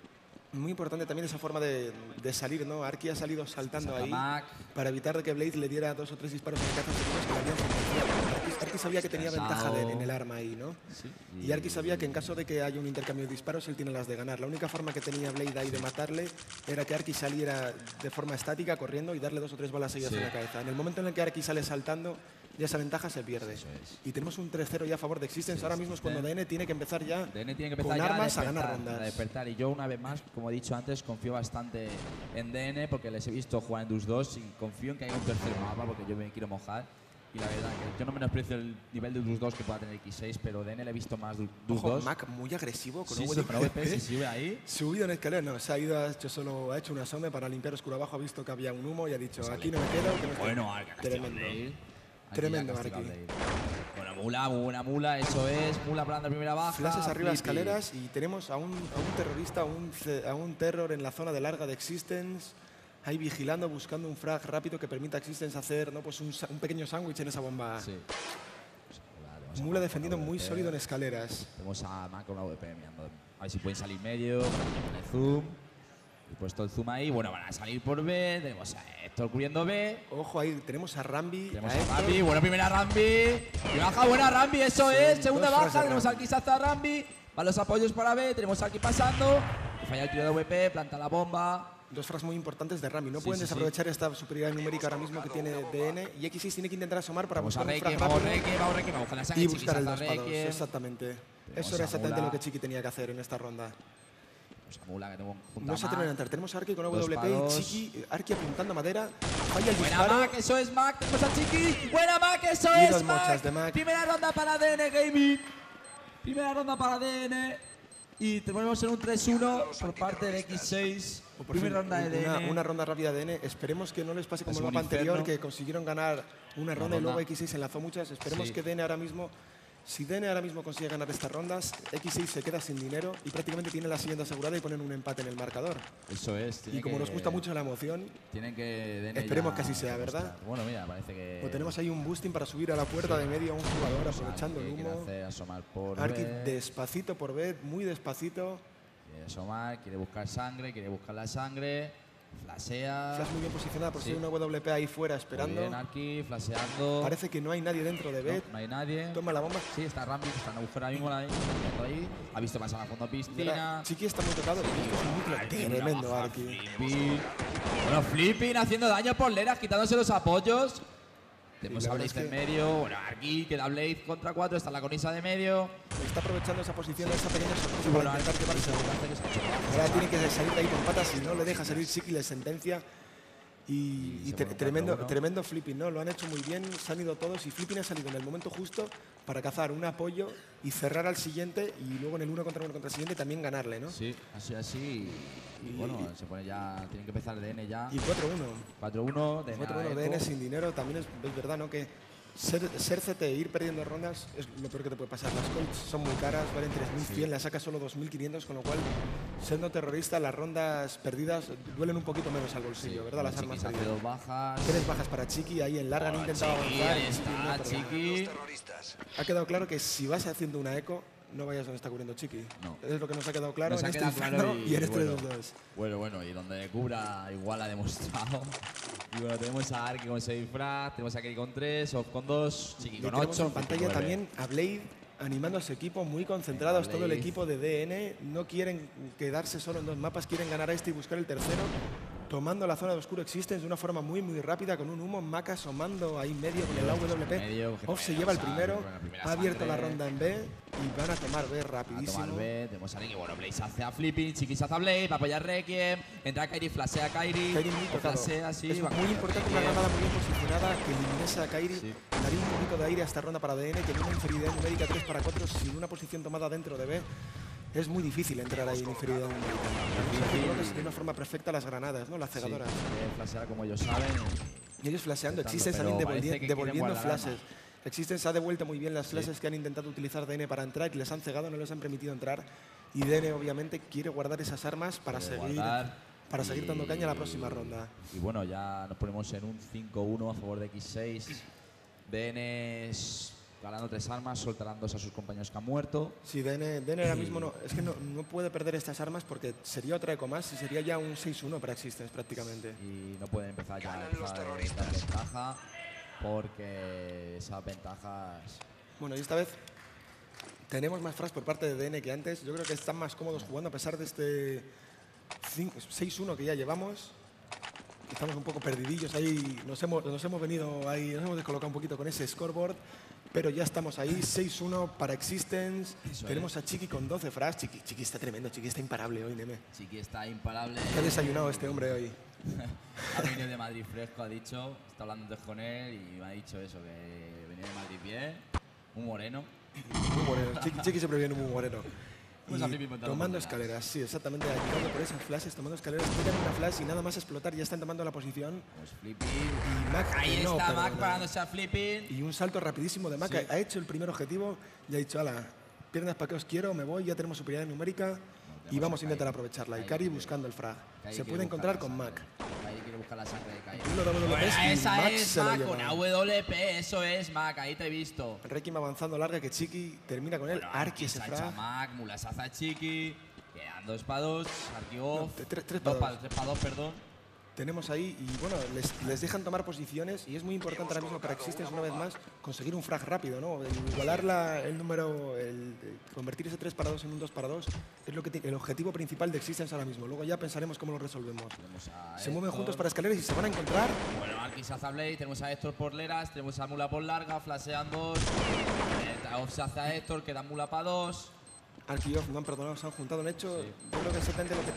Muy importante también esa forma de, de salir, ¿no? Arki ha salido saltando Saca ahí Mac. para evitar de que Blaze le diera dos o tres disparos en caza seguidos que le habían sentenciado. Arki, Arki sabía que tenía Pesado. ventaja de- en el arma ahí, ¿no? Sí, Y Arki sabía que en caso de que haya un intercambio de disparos, él tiene las de ganar. La única forma que tenía Blade ahí de matarle era que Arki saliera de forma estática, corriendo y darle dos o tres balas seguidas Sí. en la cabeza. En el momento en el que Arki sale saltando, ya esa ventaja se pierde. Eso es. Y tenemos un tres cero ya a favor de Existence. Sí, Ahora mismo es cuando D N tiene que empezar ya D N tiene que con empezar ya armas a a ganar despertar, rondas. a despertar. Y yo una vez más, como he dicho antes, confío bastante en D N porque les he visto jugar en Dus dos y confío en que haya un tercer mapa porque yo me quiero mojar. Y la verdad que yo no menosprecio el nivel de Dus dos que pueda tener equis seis, pero D N le he visto más Dus Ojo, dos. Mac muy agresivo con Sí, un sí, con A W P, si sube ahí. Subido en escalera, no, se ha ido, ha hecho solo, ha hecho una asome para limpiar oscuro abajo, ha visto que había un humo y ha dicho, aquí no me quedo, que no estoy". Bueno, Arca, Tremendo. Aquí Tremendo, ya castiga Arki. Blade. Bueno, Mula, muy buena Mula, eso es. Mula parando primera baja. Flashes arriba de Flippy. escaleras y tenemos a un, a un terrorista, a un, ce- a un terror en la zona de larga de Existence, ahí vigilando, buscando un frag rápido que permita a Existence hacer, ¿no? Pues un, sa- un pequeño sándwich en esa bomba. Sí. Pues, Mula, tenemos a Mula Mac defendiendo con muy A W P. sólido en escaleras. Tenemos a Mac con la A W P mirando. A ver si pueden salir medio. Con el zoom. He puesto el zoom ahí. Bueno, van a salir por B. Tenemos a Héctor cubriendo B. Ojo ahí, tenemos a Rambi. Tenemos a a Héctor. Rambi. Bueno, primera Rambi. Y baja buena Rambi, eso Sí, es. Segunda dos frases baja. de Tenemos Rambi. aquí Saza Rambi. Van los apoyos para B. Tenemos aquí pasando. Falla el tiro de A W P. Planta la bomba. Dos frags muy importantes de Rambi. No Sí, pueden sí, desaprovechar esta superioridad numérica ahora mismo que tiene D N. Y equis seis tiene que intentar asomar para Vamos a buscar un frag Reiki. Vamos rápido Reiki. Vamos Reiki. Vamos con la sangre. y Chiqui, buscar el Saza dos para dos. Reiki. Exactamente. Tenemos Eso era a exactamente Mula. lo que Chiqui tenía que hacer en esta ronda. Tenemos a Mula que tengo junto No a se atreven a Mac. entrar. Tenemos a Arki con A Dos W para P y dos. Chiqui. Arki apuntando a madera. Falla el Buena disparo. Mac, eso es Mac, tenemos a Chiqui. Buena Mac, eso Y es dos Mac. mochas de Mac. Primera ronda para D N Gaming. Primera ronda para D N. Y tenemos en un tres uno por parte de equis seis. O por Primera fin, ronda de D N. una, una ronda rápida de D N. Esperemos que no les pase como Es el un mapa anterior, infierno. que consiguieron ganar una ronda y ronda. luego equis seis enlazó muchas. Esperemos Sí. que D N ahora mismo, si D N ahora mismo consigue ganar estas rondas, equis seis se queda sin dinero y prácticamente tiene la siguiente asegurada y ponen un empate en el marcador. Eso es. tiene Y como que- nos gusta mucho la emoción, Tienen que D N Esperemos ya que así sea, demostrar. ¿verdad? Bueno, mira, parece que. pues tenemos ahí un boosting para subir a la puerta de medio a un jugador Pues aprovechando Arki el quiere humo. hacer asomar por Arki B. despacito por B, muy despacito. Quiere asomar, quiere buscar sangre, quiere buscar la sangre. Flasea. Flash muy bien posicionada por Sí. ser una A W P ahí fuera Muy esperando. bien, Arki, flaseando. Parece que no hay nadie dentro de B. No, no hay nadie. Toma la bomba. Sí, está Rambi, que está en agujero ahora mismo ahí, ahí. Ha visto pasar a fondo Y piscina. ahora Chiqui está muy tocado. Esto es un núcleo Arki, tremendo, baja, Arki. Flipping. Bueno, Flipping haciendo daño por Leras, quitándose los apoyos. Tenemos la a verdad Blaze es en que- medio. Bueno, Arki queda Blaze contra cuatro, está la conisa de medio. Está aprovechando esa posición, esa pequeña sorpresa Bueno, para intentar Arki quedarse. parece que se ha hecho. Ahora tiene que salir de ahí con patas, si no le deja salir Chiqui le sentencia. Y, y se tre- pone un tremendo, cuatro uno. tremendo flipping, ¿no? Lo han hecho muy bien, se han ido todos y flipping ha salido en el momento justo para cazar un apoyo y cerrar al siguiente y luego en el uno contra uno contra el siguiente también ganarle, ¿no? Sí, así, así. Y, y bueno, se pone ya, tienen que empezar el D N ya. Y cuatro uno. cuatro uno, D N cuatro uno a D N Eco. sin dinero también es, es verdad, ¿no? Que ser, ser C T e ir perdiendo rondas es lo peor que te puede pasar. Las Colts son muy caras, valen tres mil cien, Sí. las sacas solo dos mil quinientos, con lo cual, siendo terrorista, las rondas perdidas duelen un poquito menos al bolsillo, Sí, ¿verdad? Las Chiqui armas se hace perdidas. dos bajas. Tres bajas para Chiqui, ahí en larga han Hola, intentado Chiqui, avanzar. ahí y Chiqui no, está, perdón. Chiqui. Ha quedado claro que si vas haciendo una eco, no vayas donde está cubriendo Chiqui. No. Es lo que nos ha quedado claro Nos en ha este quedado inferno claro y, en este bueno, dos dos. Bueno, bueno, y donde cubra igual ha demostrado. Y bueno, tenemos a Arki con seis frags, tenemos a Keri con tres, Off con dos, Chiqui Y con tenemos ocho. en pantalla también a Blade animando a su equipo, muy concentrados, Venga, todo el Blade. equipo de D N. No quieren quedarse solo en dos mapas, quieren ganar a este y buscar el tercero. Tomando la zona de Oscuro Existence de una forma muy muy rápida, con un humo, Mac asomando ahí medio con el A W P. Medio, Off se primera lleva el sangre, primero, la primera ha abierto la sangre. ronda en B y van a tomar B A rapidísimo. tomar B, tenemos a Arki, bueno, Blaze se hace a Flipping, Chiqui se hace a Blade, va a apoyar Requiem, entra Kairi, flashea a Kairi, Kairi muy o tocado. flashea así. Es va muy con importante una Requiem. granada muy bien posicionada que eliminase a Kairi. Sí. Daría un poquito de aire a esta ronda para D N, que en una inferioridad numérica tres para cuatro sin una posición tomada dentro de B. Es muy difícil entrar ahí en inferioridad numérica. Vamos a que coloques de una forma perfecta las granadas, ¿no? Las Sí, cegadoras. que flashear como ellos saben. Y ellos flasheando, Intentando, Existence pero también parece devolvi- que quieren devolviendo guardar flashes. armas. Existence ha devuelto muy bien las flashes que han intentado utilizar D N para entrar, que les han cegado, no les han permitido entrar. Y D N obviamente quiere guardar esas armas para Quiere seguir guardar para seguir y- dando caña a la próxima ronda. Y bueno, ya nos ponemos en un cinco uno a favor de X seis. D N es ganando tres armas, soltarán dos a sus compañeros que han muerto. Sí, D N, D N ahora Y- mismo no, es que no, no puede perder estas armas porque sería otra eco más y sería ya un seis uno para Existence prácticamente. Y no pueden empezar ya a empezar a dar ventaja porque esas ventajas. Bueno, y esta vez tenemos más frags por parte de D N que antes. Yo creo que están más cómodos jugando a pesar de este seis uno que ya llevamos. Estamos un poco perdidillos ahí, nos hemos, nos hemos venido ahí, nos hemos descolocado un poquito con ese scoreboard, pero ya estamos ahí, seis uno para Existence. Eso Tenemos es. a Chiqui con doce frags. Chiqui, Chiqui está tremendo, Chiqui está imparable hoy, Neme. Chiqui está imparable. ¿Qué ha desayunado este hombre hoy? Ha venido de Madrid fresco, ha dicho. Está hablando antes con él y me ha dicho eso, que venía de Madrid bien, un moreno. Muy moreno. Chiqui, Chiqui siempre viene muy moreno. Vamos a Y flipar montando tomando por escaleras, sí, exactamente. Ayudando por esas flashes, tomando escaleras, tiran una flash y nada más explotar, ya están tomando la posición. Pues Flipping. Y Mac Ahí que no está Mac perdona. parándose a Flipping. Y un salto rapidísimo de Mac. Sí. Ha hecho el primer objetivo y ha dicho, ala, piernas para que os quiero, me voy, ya tenemos superioridad numérica y tenemos vamos a a intentar Kairi. aprovecharla. Y Kairi Kari quiere- buscando el frag. Kairi Se quiere puede buscar encontrar la con sangre. Mac. Kairi quiere buscar la sangre de Kairi. Uno W P Bueno, y esa Mac es se lo Mac lleva. con A W P, eso es Mac, ahí te he visto. Requiem avanzando larga que Chiqui termina con él. Bueno, Arki ese Sancha frag. Mac, Mulasaza Chiqui, quedan dos para dos, Arki off, No, tres- tres dos pa' pa- dos. tres para dos, perdón. Tenemos ahí y bueno, les, les dejan tomar posiciones y es muy importante ahora mismo para Existence una vez más conseguir un frag rápido, ¿no? El igualar la- el número, el, el convertir ese tres para dos en un dos para dos es lo que ti- el objetivo principal de Existence ahora mismo. Luego ya pensaremos cómo lo resolvemos. Tenemos a Se mueven Héctor. juntos para escaleras y se van a encontrar. Bueno, Arki se hace a Blade, tenemos a Héctor por leras, tenemos a Mula por larga, flashean dos. Eh, Off se hace a Héctor, queda Mula para dos. Arki y Off no han perdonado, se han juntado. Han hecho, Sí. yo creo que exactamente lo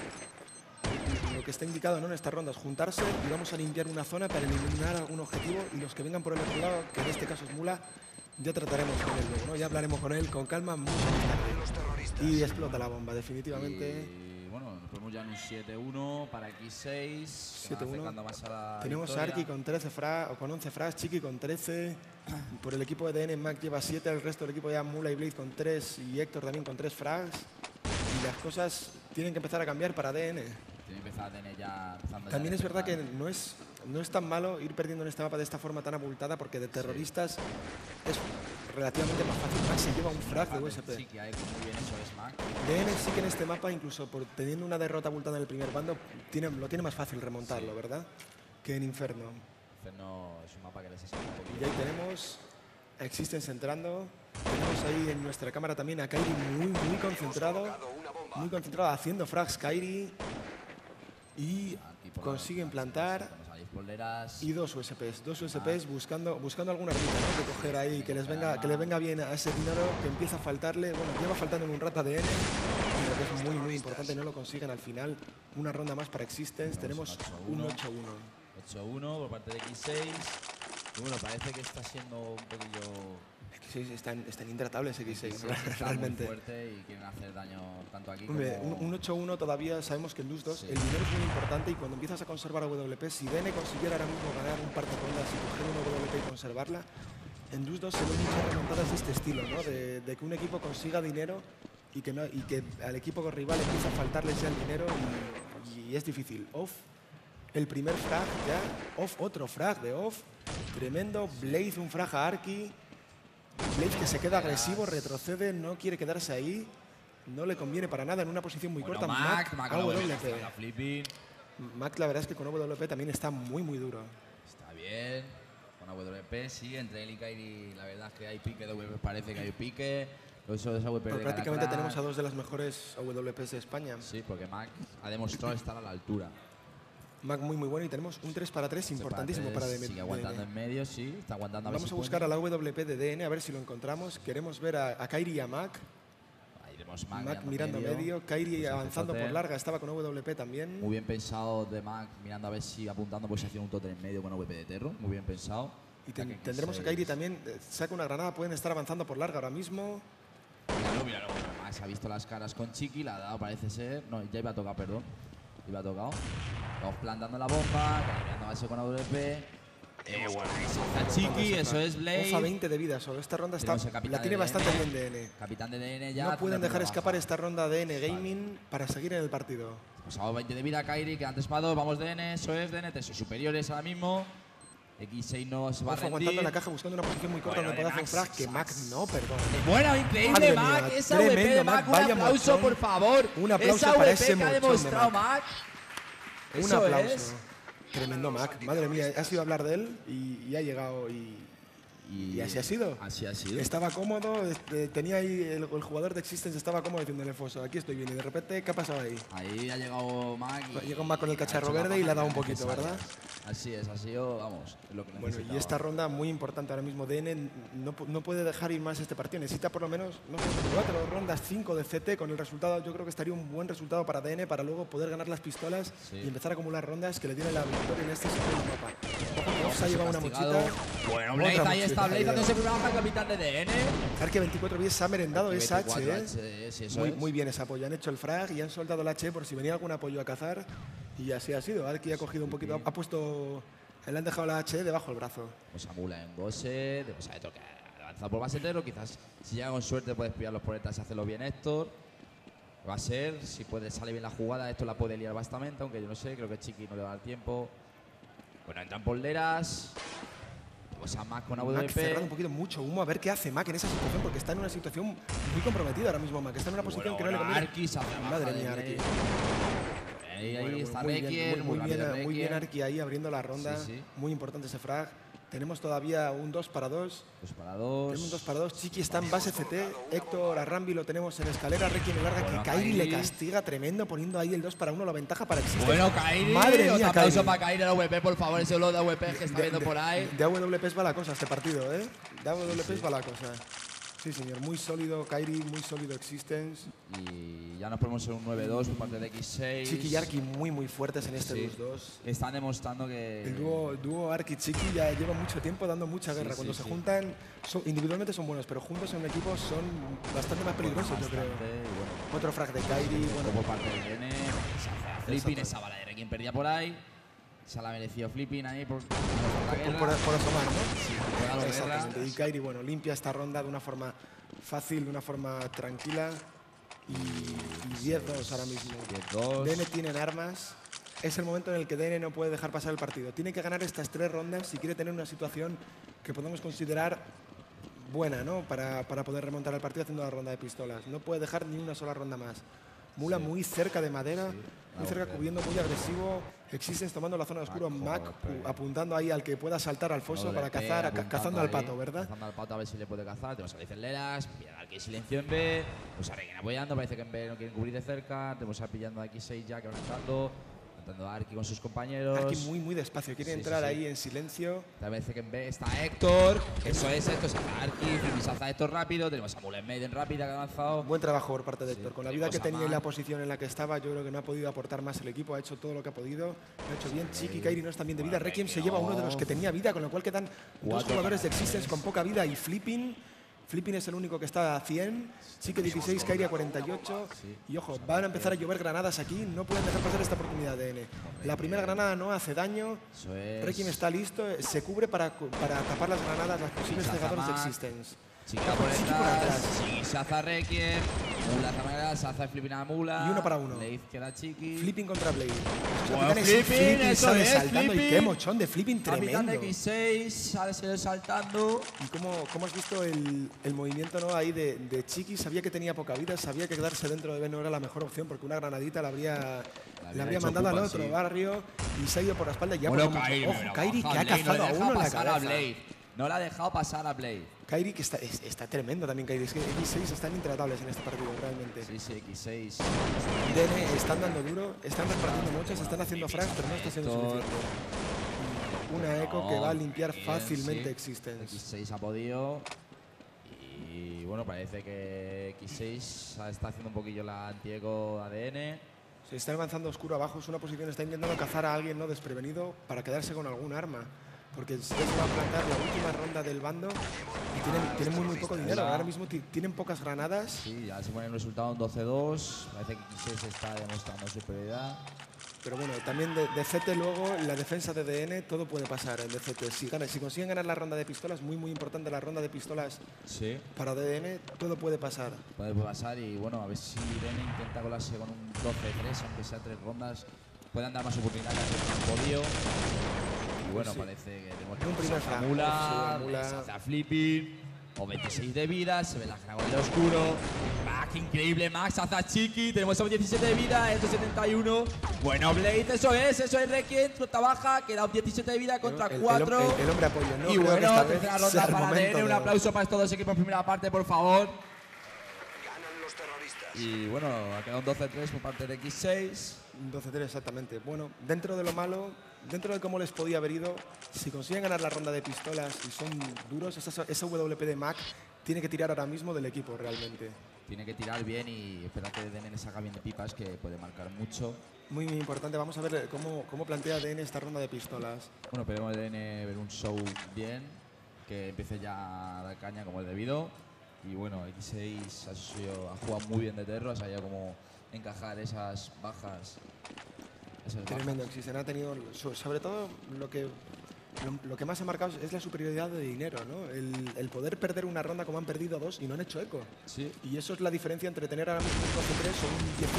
que, lo que está indicado, ¿no? En estas rondas, juntarse y vamos a limpiar una zona para eliminar algún objetivo y los que vengan por el otro lado, que en este caso es Mula, ya trataremos con él luego, ¿no? Ya hablaremos con él con calma mucho más tarde. Y explota la bomba, definitivamente. Y bueno, nos ponemos ya en un siete uno para X seis. siete uno. Más a la Tenemos a victoria. Arki con trece frags, o con once frags, Chiqui con trece. Por el equipo de D N, Mac lleva siete, el resto del equipo ya Mula y Blade con tres y Héctor también con tres frags. Y las cosas tienen que empezar a cambiar para D N. Tiene que empezar a tener ya. empezando ya También a es verdad que despertar. no es, no es tan malo ir perdiendo en este mapa de esta forma tan abultada porque de terroristas es relativamente más fácil. Mac se lleva un frag de U S P. Sí, que hay muy bien eso es Mac. D N sí que en este mapa, incluso por teniendo una derrota abultada en el primer bando, tiene, lo tiene más fácil remontarlo, Sí. ¿verdad? Que en Inferno. Inferno es un mapa que les exige un Y poquillo. ahí tenemos a Existence entrando. Tenemos ahí en nuestra cámara también a Kairi muy, muy concentrado. Muy concentrado haciendo frags Kairi. Y Aquí por consiguen la- plantar. Tenemos a diez poleras. Y dos U S Ps. Dos U S Ps buscando, buscando alguna herrita, ¿no? Que coger ahí, que les, venga, que les venga bien a ese dinero que empieza a faltarle. Bueno, lleva faltando en un rato a D N. Pero que es muy, muy importante. No lo consiguen al final. Una ronda más para Existence. Tenemos un ocho uno. ocho uno por parte de equis seis. Y bueno, parece que está siendo un poquillo... equis seis están, están intratables equis seis, equis seis está realmente. muy fuerte y quieren hacer daño tanto aquí Hombre, como... un, un ocho uno todavía sabemos que en Dus dos Sí. el dinero es muy importante y cuando empiezas a conservar a W P, si D N consiguiera ahora mismo ganar un par de rondas y coger una W P y conservarla, en Dus dos se ven muchas remontadas de este estilo, ¿no? De, de que un equipo consiga dinero y que, no, y que al equipo rival empieza a faltarles ya el dinero y, y es difícil. Off, el primer frag ya, Off otro frag de Off, tremendo, Blaze un frag a Arki, Blaze que se queda agresivo, retrocede, no quiere quedarse ahí, no le conviene para nada en una posición muy Bueno, corta. Mac, Mac, Mac, A no, W está P. la flipping. Mac la verdad es que con A W P también está muy muy duro. Está bien. Con A W P, sí, entre él y Kairi la verdad es que hay pique, de A W P parece que hay pique. Eso es A W P Pero de prácticamente cara tenemos a dos de las mejores A W Ps de España. Sí, porque Mac ha demostrado estar a la altura. Mac muy muy bueno y tenemos un tres para tres importantísimo para D N. Sigue aguantando en medio, sí, está aguantando a ver Vamos si a buscar puede. a la A W P de D N a ver si lo encontramos. Queremos ver a, a Kairi y a Mac. Ahí vemos Mac, Mac mirando medio, medio. Kairi Pues avanzando hace por totem. larga, estaba con A W P también. Muy bien pensado de Mac, mirando a ver si apuntando pues hacia un totem en medio con A W P de Terro. Muy bien pensado. Y ten- Ya que tendremos a seis- Kairi también, eh, saca una granada, pueden estar avanzando por larga ahora mismo. Míralo, míralo. Bueno, Max ha visto las caras con Chiqui, la ha dado, parece ser. No, ya iba a tocar, perdón. Iba a tocado. Vamos plantando la bomba, cambiando base con A W P. Eh, bueno, está Chiqui, eso es Blade. Ofa veinte de vida solo. Esta ronda está, Tenemos el capitán la tiene de bastante D N. bien D N. Capitán de D N ya. No pueden haciendo dejar la escapar baja. esta ronda D N Gaming para seguir en el partido. Pasado veinte de vida, Kairi, quedan tres para dos. Vamos D N, eso es D N, tres superiores ahora mismo. equis seis no se va a Ojo, rendir. aguantando la caja, buscando una posición muy corta Bueno, donde de puede hacer un Max, frag. Que Mac Max. no, perdón. Bueno, increíble, Madre Mac. mía, Esa A W P tremendo, de Mac, Mac, un vaya aplauso, mochón. por favor. Un aplauso Esa para A W P ese que ha mochón de demostrado Mac. Mac. Un Eso aplauso. es. Tremendo Mac. Madre mía, ha sido hablar de él y, y ha llegado y, y así ha sido. Así ha sido. Estaba cómodo, este, tenía ahí el, el jugador de Existence estaba cómodo diciéndole Foso, aquí estoy bien. Y de repente, ¿qué ha pasado ahí? Ahí ha llegado Mac. y Llegó Mac con el ha cacharro hecho la verde y le ha dado un paja poquito, necesaria. ¿verdad? Así es, ha sido, vamos, es lo que Bueno, necesitaba. y esta ronda muy importante ahora mismo. D N no, pu- no puede dejar ir más este partido. Necesita por lo menos, no sé, cuatro rondas, cinco de C T. Con el resultado, yo creo que estaría un buen resultado para D N para luego poder ganar las pistolas Sí. y empezar a acumular rondas que le tienen la victoria en este segundo mapa. Ojo que Off se ha llevado una Castigado. mochita. Bueno, Otra Blaze, ahí mochita está ha Blaze llevado. haciéndose primera baja, capitán de D N. Arque veinticuatro días se ha merendado esa H, veinticuatro ¿eh? H, sí, eso Muy, es. muy bien ese apoyo. Han hecho el frag y han soltado el H por si venía algún apoyo a cazar. Y así ha sido. Arki ha cogido un poquito, ha puesto, le han dejado la H debajo del brazo. Pues Amula en Gose, o sea, esto que avanza por basetero, quizás si llega con suerte puedes pillar los poletas y hacerlo bien Héctor. Va a ser, si puede sale bien la jugada, esto la puede liar bastante, aunque yo no sé, creo que Chiqui no le va a dar tiempo. Bueno, entran polderas. Pues a Mac con A W Mac cerrando un P. poquito, mucho humo. A ver qué hace Mac en esa situación, porque está en una situación muy comprometida ahora mismo. Mac está en una posición que no le conviene. Arki se hace la baja Madre de mía, Blade. Arki. Ahí, ahí Bueno, está muy bien, Requier, muy, muy rápido bien, muy bien Requier. Arki ahí abriendo la ronda. Sí, sí. Muy importante ese frag. Tenemos todavía un dos para dos. Dos para dos. Tenemos un dos para dos. Chiqui está en base C T. Héctor Arrambi lo tenemos en escalera. Requiem en larga Bueno, que Kairi le Kairi. castiga tremendo poniendo ahí el dos para uno. La ventaja para Existence. Bueno, Kairi, Madre otro mía, aplauso Kairi. para Kairi, el A W P, por favor, ese lo de A W P que está De- viendo de- por ahí. De A W P va la cosa este partido, ¿eh? De A W P va la cosa. Sí, señor. Muy sólido Kairi, muy sólido Existence. Y ya nos ponemos en un nueve dos por parte de equis seis. Chiqui y Arki muy, muy fuertes en este Sí. dos dos. Están demostrando que. El dúo, el dúo Arki Chiqui ya lleva mucho tiempo dando mucha guerra. Sí, Cuando sí, se sí. juntan, son- individualmente son buenos, pero juntos en un equipo son bastante más peligrosos, yo creo. Bastante, y bueno, Otro frag de Kairi. Bueno, por parte de N. Flipping, Exacto. esa bala de Requiem perdía por ahí. Se la ha merecido Flipping ahí por, por la por, guerra. por, por asomar, ¿no? Sí, por dar la guerra. Exactamente. Y Kairi, bueno, limpia esta ronda de una forma fácil, de una forma tranquila. Y diez dos ahora mismo. diez dos. D N tienen armas. Es el momento en el que D N no puede dejar pasar el partido. Tiene que ganar estas tres rondas si quiere tener una situación que podemos considerar buena, ¿no? Para, para poder remontar el partido haciendo la ronda de pistolas. No puede dejar ni una sola ronda más. Mula Sí. muy cerca de madera, Sí. muy Ah, cerca, ok. cubriendo muy agresivo. Existence tomando la zona de oscuro. Ah, Mac joder. pu- apuntando ahí al que pueda saltar al foso A W P, para cazar, a- apuntando cazando al ahí, pato, ¿verdad? Cazando al pato a ver si le puede cazar. Tenemos a Licenleras, pilla aquí silencio en B. Pues a Requiem apoyando, parece que en B no quieren cubrir de cerca. Tenemos a pillando a equis seis ya que van entrando. Intentando Arki con sus compañeros. Arki muy, muy despacio. Quiere Sí, entrar sí, sí. ahí en silencio. Tal vez que en B está Héctor. Eso es, Héctor. Se hace Arki. Se hace Héctor rápido. Tenemos a Mullen Maiden rápida que ha avanzado. Buen trabajo por parte de Sí, Héctor. Con la vida que tenemos a tenía y Man. la posición en la que estaba, yo creo que no ha podido aportar más el equipo. Ha hecho todo lo que ha podido. Lo ha hecho bien. Chiqui, Kairi no están bien de vida. Bueno, Requiem se Requiem, lleva uno de los no. que tenía vida, con lo cual quedan dos Cuatro jugadores de ganadores. Existence con poca vida y Flipping. Flipping es el único que está a cien. Chiqui dieciséis, Kairi a cuarenta y ocho. Sí. Y ojo, van a empezar a llover granadas aquí. No pueden dejar pasar esta oportunidad de N. La primera granada no hace daño. Eso es. Requiem está listo. Se cubre para, cu- para tapar las granadas, las posibles se hace cegadores de Mac. Existence. Chica por Chiqui por detrás. atrás. Sí, se hace Requiem. Mula hace manera. Se hace Flipping a Mula. Y uno para uno. Le queda Chiqui. Flipping contra Blade. Los Bueno, capitanes, Flipping, eso sale es, saltando. Y Flipping. qué mochón de Flipping Capitán tremendo. de X seis. Sale sale saltando. Y cómo, cómo has visto el, el movimiento, ¿no? Ahí de, de Chiqui. Sabía que tenía poca vida, sabía que quedarse dentro de B no era la mejor opción porque una granadita la habría, habría le habría hecho mandado al pupa, otro sí. barrio y se ha ido por la espalda. Y ya Bueno, por Kairi, ojo, pero Kairi baja que ha Blade, cazado no a le uno en deja la pasar a cabeza. Blade. No le ha dejado pasar a Blade. Kairi que está, es- está tremendo también, Kairi. Es que X seis están intratables en este partido, realmente. Sí, sí, X seis. D N están dando duro, están repartiendo muchas, están haciendo frags, pero no está siendo Héctor. suficiente. Una eco que va a limpiar Bien, fácilmente sí. Existence. X seis ha podido. Y bueno, parece que X seis está haciendo un poquillo la anti-eco A D N. Se está avanzando oscuro abajo, es una posición, está intentando cazar a alguien no desprevenido para quedarse con algún arma. Porque si se va a plantar la última ronda del bando y tienen, tienen muy, muy poco dinero. Ahora mismo ti- tienen pocas granadas. Sí, ya se pone el resultado en doce dos. Parece que X seis está demostrando superioridad. Pero bueno, también de, de C T luego, la defensa de D N, todo puede pasar en D C T. Si, gana- si consiguen ganar la ronda de pistolas, muy, muy importante la ronda de pistolas Sí. para D N, todo puede pasar. Puede pasar y bueno, a ver si D N intenta colarse con un doce tres, aunque sea tres rondas. Puedan dar más oportunidades al podio. Y bueno, Sí. parece que tenemos Un que primer se hace a frag. Mula, Sí, Mula. se hace a Flipping, o veintiséis de vida, se ve la graba en el oscuro. Mac, increíble, Max, hace a Chiqui, tenemos a diecisiete de vida, esto setenta y uno. Bueno, Blade, eso es, eso es Requiem, flota baja, queda un diecisiete de vida contra El- el- cuatro. El, el hombre apoyo, ¿no? Y Creo que bueno, esta vez tercera sea ronda el para D momento N, un de- aplauso para estos dos equipos, primera parte, por favor. Ganan los terroristas. Y bueno, ha quedado un doce tres por parte de X seis. doce tres exactamente. Bueno, dentro de lo malo, dentro de cómo les podía haber ido, si consiguen ganar la ronda de pistolas y son duros, esa, esa W P de Mac tiene que tirar ahora mismo del equipo realmente. Tiene que tirar bien y esperar que D N le salga bien de pipas, que puede marcar mucho. Muy, muy importante. Vamos a ver cómo, cómo plantea D N esta ronda de pistolas. Bueno, esperemos D N ver un show bien, que empiece ya a dar caña como es debido. Y bueno, X seis ha, sido- ha jugado muy bien de terror, ha sabido cómo encajar esas bajas. Esas bajas. Tremendo, Existen ha tenido, so- sobre todo lo que, lo, lo que más ha marcado es la superioridad de dinero, ¿no? El, el poder perder una ronda como han perdido dos y no han hecho eco. Sí. Y eso es la diferencia entre tener ahora mismo un doce tres o un diez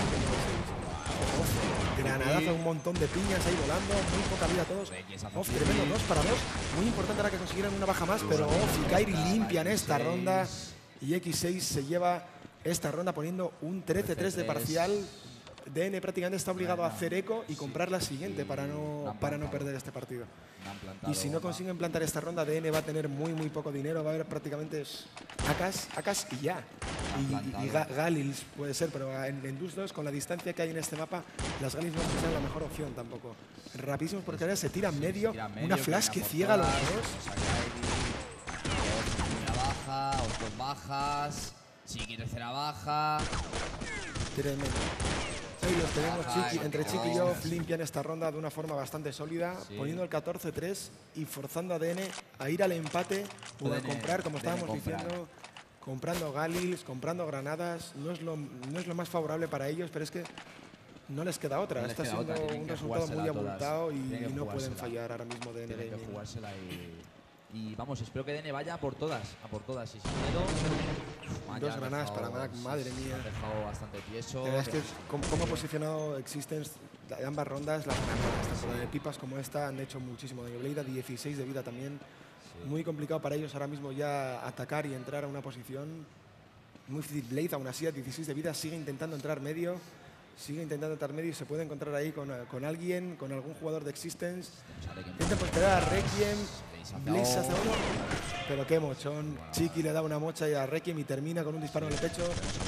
cinco. Granadazo, un montón de piñas ahí volando, muy poca vida todos. Requiem se hace Off, Flipping. tremendo, dos para dos. Muy importante ahora que consiguieran una baja más, pero Off y Kairi limpian esta X seis. ronda. Y X seis se lleva esta ronda poniendo un trece tres de parcial. D N prácticamente está obligado a hacer eco y comprar la siguiente Sí, para la no, han para no plantado. perder este partido. Me han plantado Y si no bomba. consiguen plantar esta ronda, D N va a tener muy, muy poco dinero. Va a haber prácticamente es Akas, Akas y ya. Y, y Ga- plantado. Galils puede ser, pero en, en Dus dos, con la distancia que hay en este mapa, las Galils no son la mejor opción tampoco. Rapidísimos porque ahora se tira medio, Tira medio, una flash que por ciega a los todas, dos. saca ahí, primera baja, otros bajas, Chiqui tercera baja. Tremendo. Ahí los tenemos, Baja, Chiqui, y entre acabó. Chiqui y yo limpian esta ronda de una forma bastante sólida, Sí. poniendo el catorce tres y forzando a D N a ir al empate o a D N comprar, como D N estábamos comprar. diciendo, comprando Galils, comprando granadas. No es, lo, no es lo más favorable para ellos, pero es que no les queda otra. No les Está queda siendo otra, tienen un que resultado muy jugársela todas. abultado y, Tienen que y no pueden jugársela. fallar ahora mismo D N Tienen que Gaming. jugársela y, y vamos, espero que D N vaya a por todas, a por todas y sin miedo. Man, Dos ya han granadas dejado- para Mac, sí, madre sí, mía. Han dejado bastante tieso. La verdad es que es- como, como ha posicionado Existence de ambas rondas, las granadas, tanto de pipas como esta, han hecho muchísimo daño. Blade a dieciséis de vida también. Sí. Muy complicado para ellos ahora mismo ya atacar y entrar a una posición. Muy difícil. Blade aún así a dieciséis de vida sigue intentando entrar medio. Sigue intentando entrar medio y se puede encontrar ahí con, con alguien, con algún jugador de Existence. Sale que- Intenta pues esperar a Requiem. Blaze hace Blaze hace uno. uno. pero qué mochón. Bueno, Chiqui le da una mocha y a Requiem y termina con un disparo sí, en el pecho.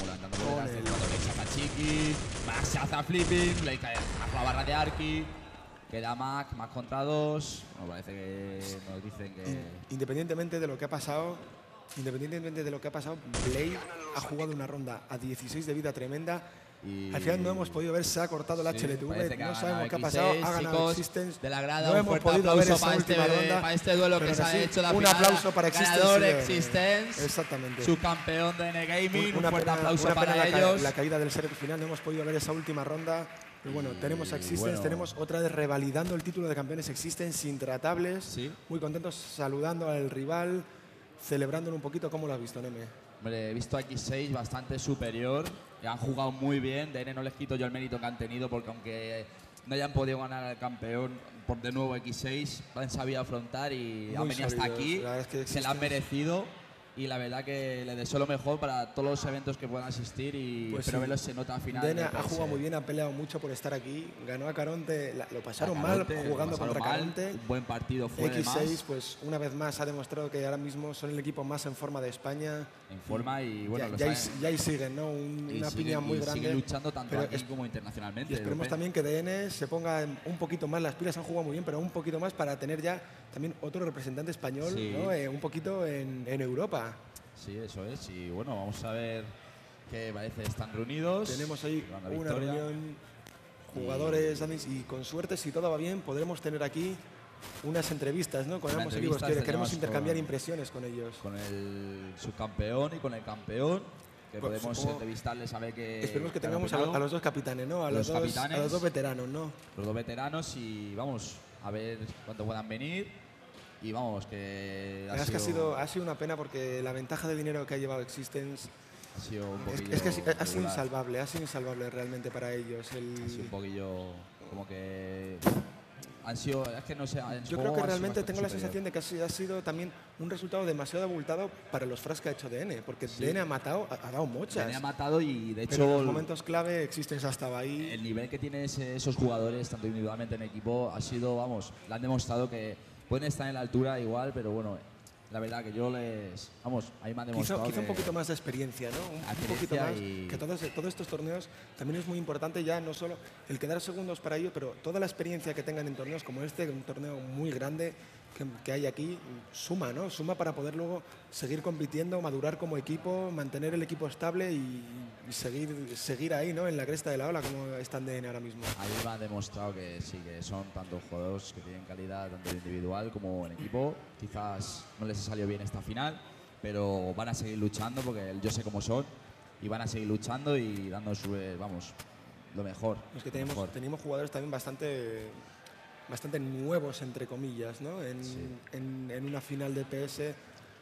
Con el... a Chiqui, Max se hace a flipping, le cae a la barra de Arki. Queda Mac, Mac contra dos. Me parece que nos dicen que... Independientemente de lo que ha pasado, independientemente de lo que ha pasado, Blade ha jugado una ronda a dieciséis de vida tremenda. Y al final no hemos podido ver, se ha cortado el sí, H L T V, no sabemos qué ha pasado, ha ganado Existence. De la grada, no hemos podido ver esa para última este, ronda. Para este duelo que se ha sí, hecho la un final. aplauso para Existence. Ganador Existence. Exactamente. Subcampeón de N Gaming, un, una fuerte pena, aplauso una para pena ellos. La, la caída del set final, no hemos podido ver esa última ronda. Y bueno, y tenemos a Existence, bueno. tenemos otra vez revalidando el título de campeones Existence, intratables. ¿Sí? Muy contentos, saludando al rival, celebrándolo un poquito. ¿Cómo lo has visto, Neme? Hombre, he visto a X seis bastante superior, han jugado muy bien, D N no les quito yo el mérito que han tenido porque aunque no hayan podido ganar al campeón por de nuevo X seis, han sabido afrontar y muy han venido hasta aquí, es que se la han merecido y la verdad que les deseo lo mejor para todos los eventos que puedan asistir y pues espero sí. verlos en nota final. D N ha jugado muy bien, ha peleado mucho por estar aquí, ganó a Caronte, la, lo pasaron Caronte, mal jugando pasaron contra mal, Caronte. Un buen partido fue X seis, pues una vez más ha demostrado que ahora mismo son el equipo más en forma de España. En forma y bueno, ya, ya, ahí, ya ahí siguen, ¿no? Un, y una siguen, piña muy y grande. Siguen luchando tanto aquí como internacionalmente. Y esperemos también que D N se ponga un poquito más, las pilas han jugado muy bien, pero un poquito más para tener ya también otro representante español, sí. ¿no? Eh, un poquito en, en Europa. Sí, eso es. Y bueno, vamos a ver qué parece. Están reunidos. Tenemos ahí una victoria. reunión, jugadores, y... y con suerte, si todo va bien, podremos tener aquí unas entrevistas, ¿no? Con ambos equipos. Queremos intercambiar con, impresiones con ellos. Con el subcampeón y con el campeón. Que pues podemos supongo, entrevistarles a ver qué. Esperemos que tengamos a, a los dos capitanes, ¿no? A los, los, dos, a los dos veteranos, ¿no? Los dos veteranos y vamos a ver cuánto puedan venir. Y vamos, que ha, es sido, que ha, sido, ha sido una pena porque la ventaja de dinero que ha llevado Existence ha sido un es, es que ha, ha sido insalvable, ha sido insalvable realmente para ellos. El... Ha sido un poquillo como que han sido, es que no sé. Yo creo que realmente tengo la sensación de que ha sido, ha sido también un resultado demasiado abultado para los frags que ha hecho D N, porque sí. D N ha matado, ha, ha dado muchas. D N ha matado y de hecho. Pero en los momentos clave Existence ha estado ahí. El nivel que tienen esos jugadores, tanto individualmente en equipo, ha sido, vamos, le han demostrado que pueden estar en la altura igual, pero bueno, la verdad que yo les... Vamos, ahí me han demostrado Quizá, quizá que un poquito más de experiencia, ¿no? Un, un poquito más. Y... Que todos, todos estos torneos también es muy importante ya no solo el quedar segundos para ello, pero toda la experiencia que tengan en torneos como este, un torneo muy grande que, que hay aquí, suma, ¿no? Suma para poder luego seguir compitiendo, madurar como equipo, mantener el equipo estable y, y seguir, seguir ahí, ¿no? En la cresta de la ola como están D N ahora mismo. Ahí me han demostrado que sí, que son tantos jugadores que tienen calidad tanto individual como en equipo. Quizás no les ha salido bien esta final, pero van a seguir luchando porque yo sé cómo son y van a seguir luchando y dando su, vamos, lo mejor. Es que tenemos, mejor. tenemos jugadores también bastante... bastante nuevos, entre comillas, ¿no? En, sí. en, en una final de P S,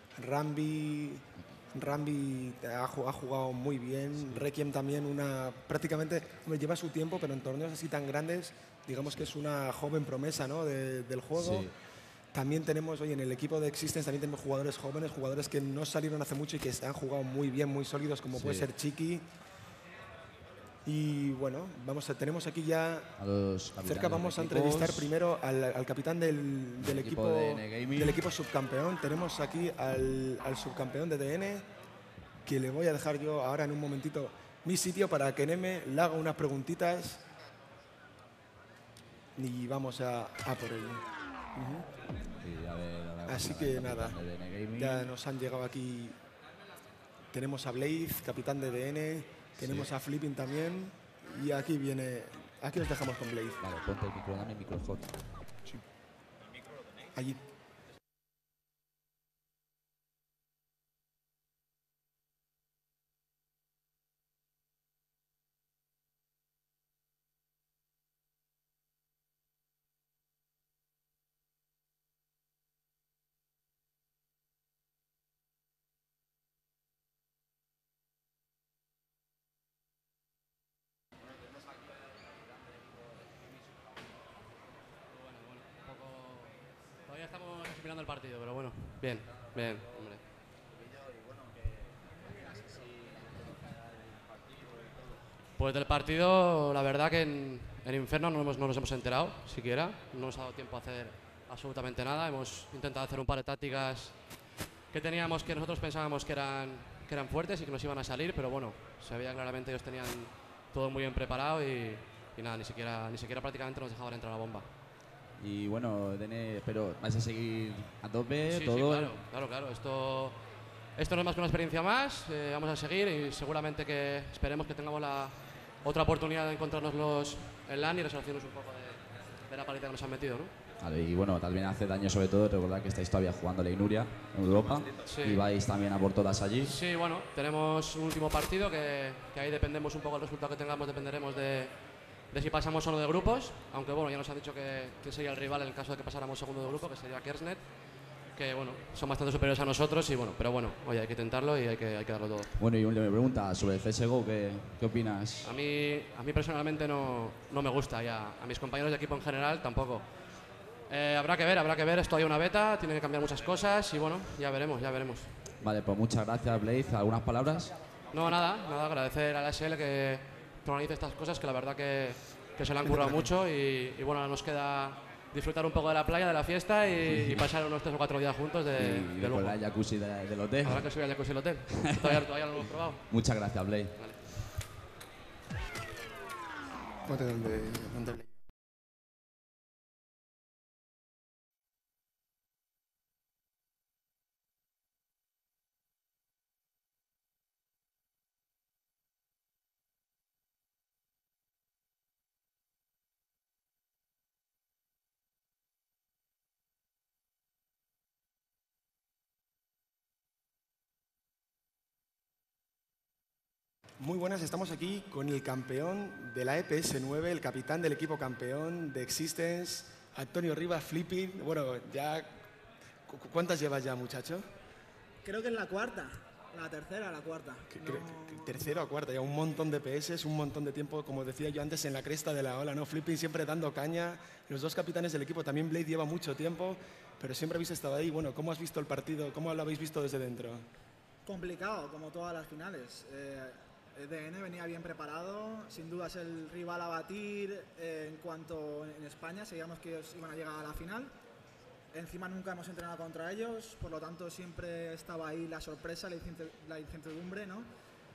Rambi, Rambi ha, ha jugado muy bien, sí. Requiem también, una prácticamente lleva su tiempo, pero en torneos así tan grandes, digamos que es una joven promesa, ¿no? de, del juego. Sí. También tenemos, hoy en el equipo de Existence también tenemos jugadores jóvenes, jugadores que no salieron hace mucho y que han jugado muy bien, muy sólidos, como sí. puede ser Chiqui. Y bueno, vamos a, tenemos aquí ya a los cerca, vamos a entrevistar primero al, al capitán del, del, equipo, equipo de del equipo subcampeón. Tenemos aquí al, al subcampeón de D N, que le voy a dejar yo ahora en un momentito mi sitio para que Neme le haga unas preguntitas y vamos a, a por ello. Uh-huh. Sí, a ver, a ver, Así que nada, ya nos han llegado aquí. Tenemos a Blade, capitán de D N. Tenemos sí. a Flipping también y aquí viene, aquí os dejamos con Blade. Vale, ponte el micro, dame el micro hot. Sí. Allí. Mirando el partido, pero bueno, bien, bien, hombre. Pues del partido, la verdad que en, en Inferno no, hemos, no nos hemos enterado siquiera, no nos ha dado tiempo a hacer absolutamente nada, hemos intentado hacer un par de tácticas que teníamos que nosotros pensábamos que eran, que eran fuertes y que nos iban a salir, pero bueno, se veía claramente que ellos tenían todo muy bien preparado y, y nada, ni siquiera, ni siquiera prácticamente nos dejaban entrar a la bomba. Y bueno, Dene, pero ¿vais a seguir a tope? Sí, todo? sí, claro, claro, claro. Esto, esto no es más que una experiencia más, eh, vamos a seguir y seguramente que esperemos que tengamos la otra oportunidad de encontrarnos los en LAN y resoluciones un poco de, de la paliza que nos han metido, ¿no? Vale, y bueno, también hace daño sobre todo, recordad que estáis todavía jugando la Inuria en Europa Sí. y vais también a por todas allí. Sí, bueno, tenemos un último partido que, que ahí dependemos un poco del resultado que tengamos, dependeremos de, de si pasamos o no de grupos, aunque bueno, ya nos han dicho que, que sería el rival en el caso de que pasáramos segundo de grupo, que sería Kersnet, que bueno, son bastante superiores a nosotros y bueno, pero bueno, oye, hay que intentarlo y hay que, hay que darlo todo. Bueno, y una pregunta sobre el C S G O, ¿qué, qué opinas? A mí, a mí personalmente no, no me gusta, ya a mis compañeros de equipo en general tampoco. Eh, habrá que ver, habrá que ver, esto hay una beta, tiene que cambiar muchas cosas y bueno, ya veremos, ya veremos. Vale, pues muchas gracias, Blaze. ¿Algunas palabras? No, nada, nada, agradecer a la S L que organice estas cosas, que la verdad que, que se le han currado mucho y, y bueno, ahora nos queda disfrutar un poco de la playa, de la fiesta y, y pasar unos tres o cuatro días juntos de, y de después lujo. la jacuzzi de- del hotel. Habrá que subir al jacuzzi del hotel, todavía, todavía no lo hemos probado. Muchas gracias, Blaze. Vale. Ponte donde, donde- Muy buenas, estamos aquí con el campeón de la E P S nueve, el capitán del equipo campeón de Existence, Antonio Rivas, Flipping. Bueno, ya, cu- ¿cuántas llevas ya, muchacho? Creo que es la cuarta, la tercera, la cuarta. Que- No- cre- Tercero o cuarta, ya un montón de P S, un montón de tiempo, como decía yo antes, en la cresta de la ola, ¿no? Flipping siempre dando caña. Los dos capitanes del equipo, también Blade lleva mucho tiempo, pero siempre habéis estado ahí. Bueno, ¿cómo has visto el partido? ¿Cómo lo habéis visto desde dentro? Complicado, como todas las finales. Eh, D N venía bien preparado, sin duda es el rival a batir eh, en cuanto en España, sabíamos que ellos iban a llegar a la final. Encima nunca hemos entrenado contra ellos, por lo tanto siempre estaba ahí la sorpresa, la incerti- la incertidumbre, ¿no?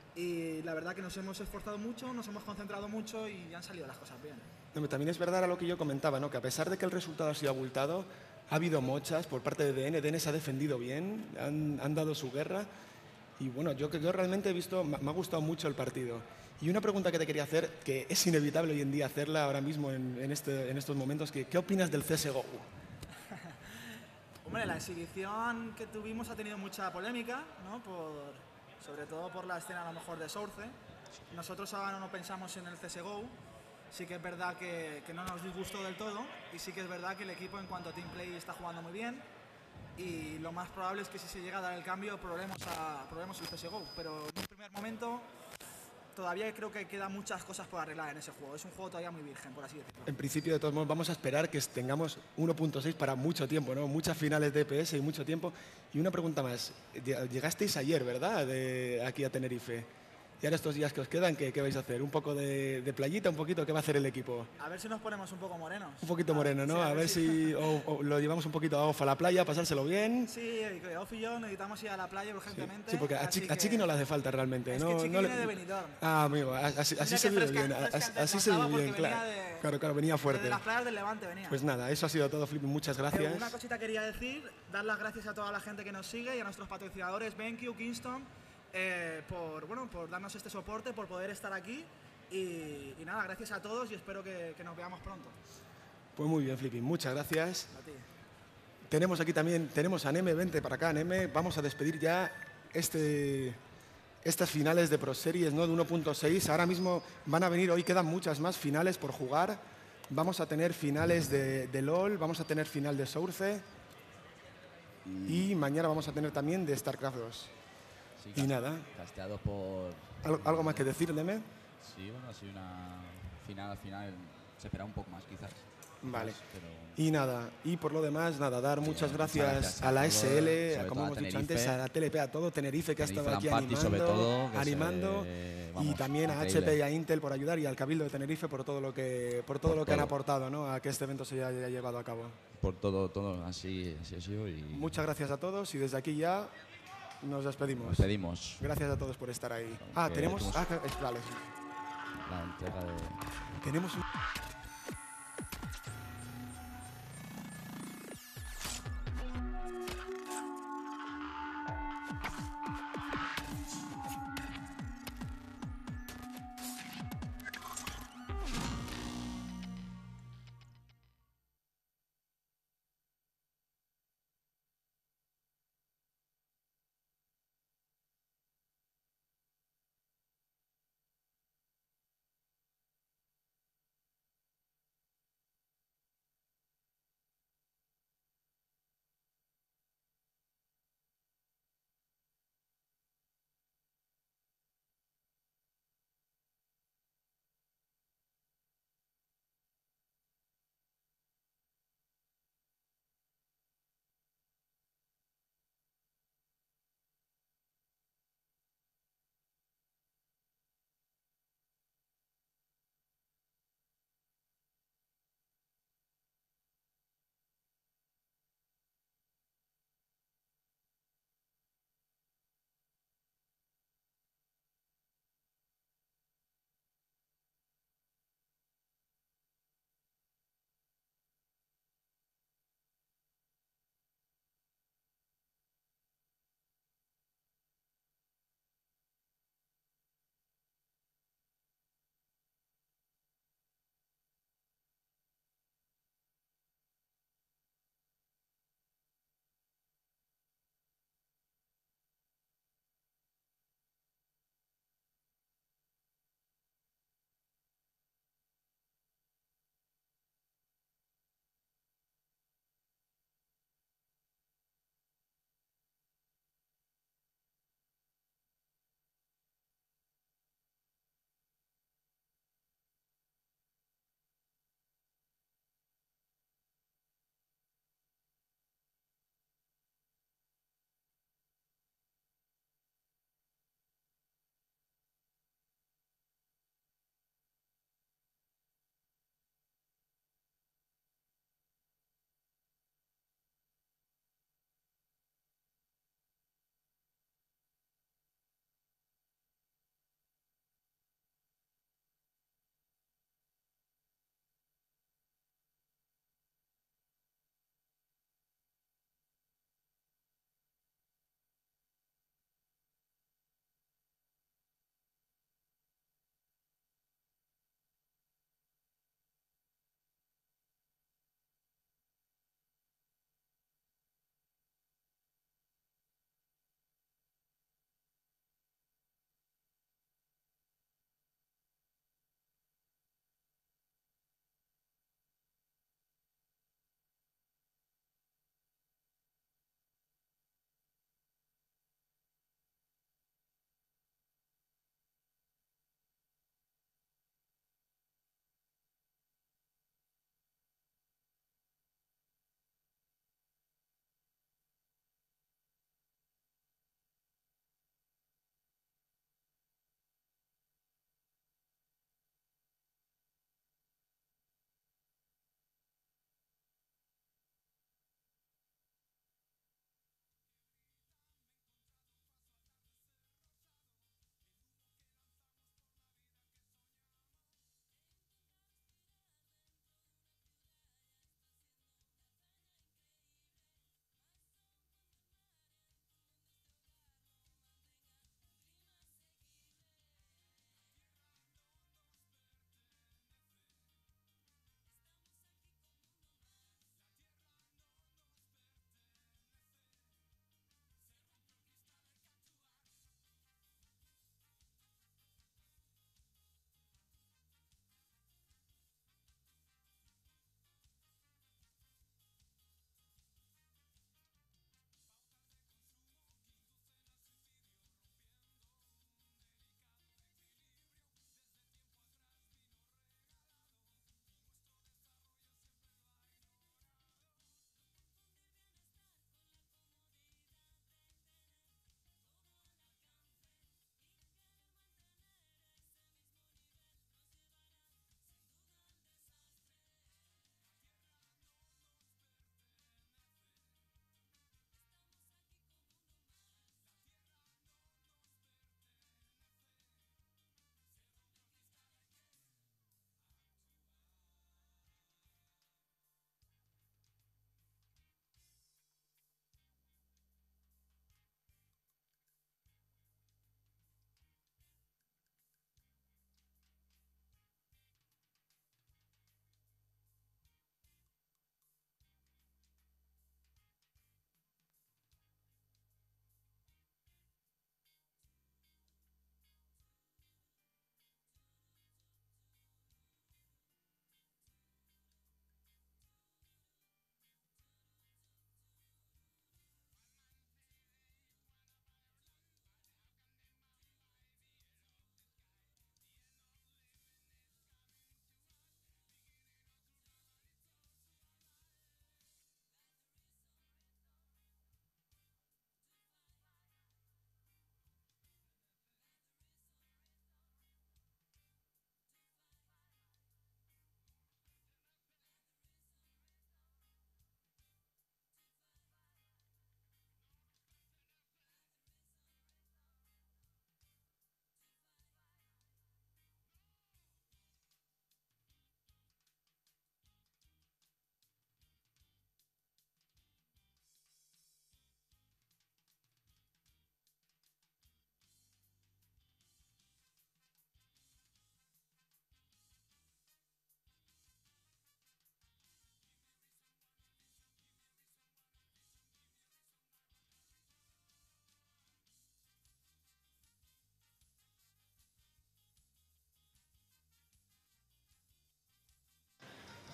Y la verdad que nos hemos esforzado mucho, nos hemos concentrado mucho y han salido las cosas bien. No, pero también es verdad a lo que yo comentaba, ¿no? Que a pesar de que el resultado ha sido abultado, ha habido mochas por parte de D N. D N se ha defendido bien, han, han dado su guerra. Y bueno, yo, yo realmente he visto, me me ha gustado mucho el partido. Y una pregunta que te quería hacer, que es inevitable hoy en día hacerla ahora mismo en, en, este, en estos momentos, que, ¿qué opinas del C S G O? Hombre, la exhibición que tuvimos ha tenido mucha polémica, ¿no? Por, sobre todo por la escena a lo mejor de Source. Nosotros ahora no pensamos en el C S G O. Sí que es verdad que, que no nos disgustó del todo y sí que es verdad que el equipo en cuanto a team play está jugando muy bien y lo más probable es que si se llega a dar el cambio probemos, a, probemos el C S G O, pero en un primer momento todavía creo que quedan muchas cosas por arreglar en ese juego. Es un juego todavía muy virgen, por así decirlo. En principio, de todos modos, vamos a esperar que tengamos uno punto seis para mucho tiempo, ¿no? Muchas finales de E P S y mucho tiempo. Y una pregunta más. Llegasteis ayer, ¿verdad? De aquí a Tenerife. Y ahora estos días que os quedan, ¿qué, qué vais a hacer? ¿Un poco de, de playita? ¿Un poquito? ¿Qué va a hacer el equipo? A ver si nos ponemos un poco morenos. Un poquito moreno, ¿no? Sí, A ver si o, o lo llevamos un poquito a off a la playa, pasárselo bien. Sí, que Off y yo necesitamos ir a la playa urgentemente. Sí, porque a, así Chi- a que- Chiqui no le hace falta realmente, Es ¿no? que Chiqui no le- viene de Benidorm. Ah, amigo, así, así Mira se que vive fresca- bien, fresca así, te así se vive contaba bien, porque claro. venía de- Claro, claro, venía fuerte. Desde las playas del Levante venía. Pues nada, eso ha sido todo, Flipping, muchas Eh, gracias. Una cosita quería decir, dar las gracias a toda la gente que nos sigue y a nuestros patrocinadores BenQ, Kingston, eh, por, bueno, por darnos este soporte, por poder estar aquí. Y, y nada, gracias a todos y espero que, que nos veamos pronto. Pues muy bien, Flipping, muchas gracias. A ti. Tenemos aquí también, tenemos a Neme, vente para acá, Neme. Vamos a despedir ya este, estas finales de Pro Series, ¿no? De uno punto seis. Ahora mismo van a venir, hoy quedan muchas más finales por jugar. Vamos a tener finales de, de LOL, vamos a tener final de Source. Y mañana vamos a tener también de StarCraft dos. Sí, Y cas- nada. Casteados por... ¿Algo, algo más que decir, Neme? Sí, bueno, ha sido una final, al final se esperaba un poco más quizás. Vale. Más, pero Y nada, y por lo demás, nada, dar muchas muchas gracias, gracias a a la todos, S L, sobre a, como todo a hemos dicho Tenerife. antes, a la T L P, a todo Tenerife que ha Tenerife, estado aquí Lampardis, animando, sobre todo, que se- animando y vamos, también a increíble. H P y a Intel por ayudar y al Cabildo de Tenerife por todo lo que, por todo Por lo que han todo. aportado, ¿no? A que este evento se haya llevado a cabo. por todo, todo así, así ha sido. Y Muchas gracias a todos y desde aquí ya nos despedimos. Nos despedimos. Gracias a todos por estar ahí. Ah, Que tenemos... tuvimos- Ah, es- vale. La entrega de... Tenemos un...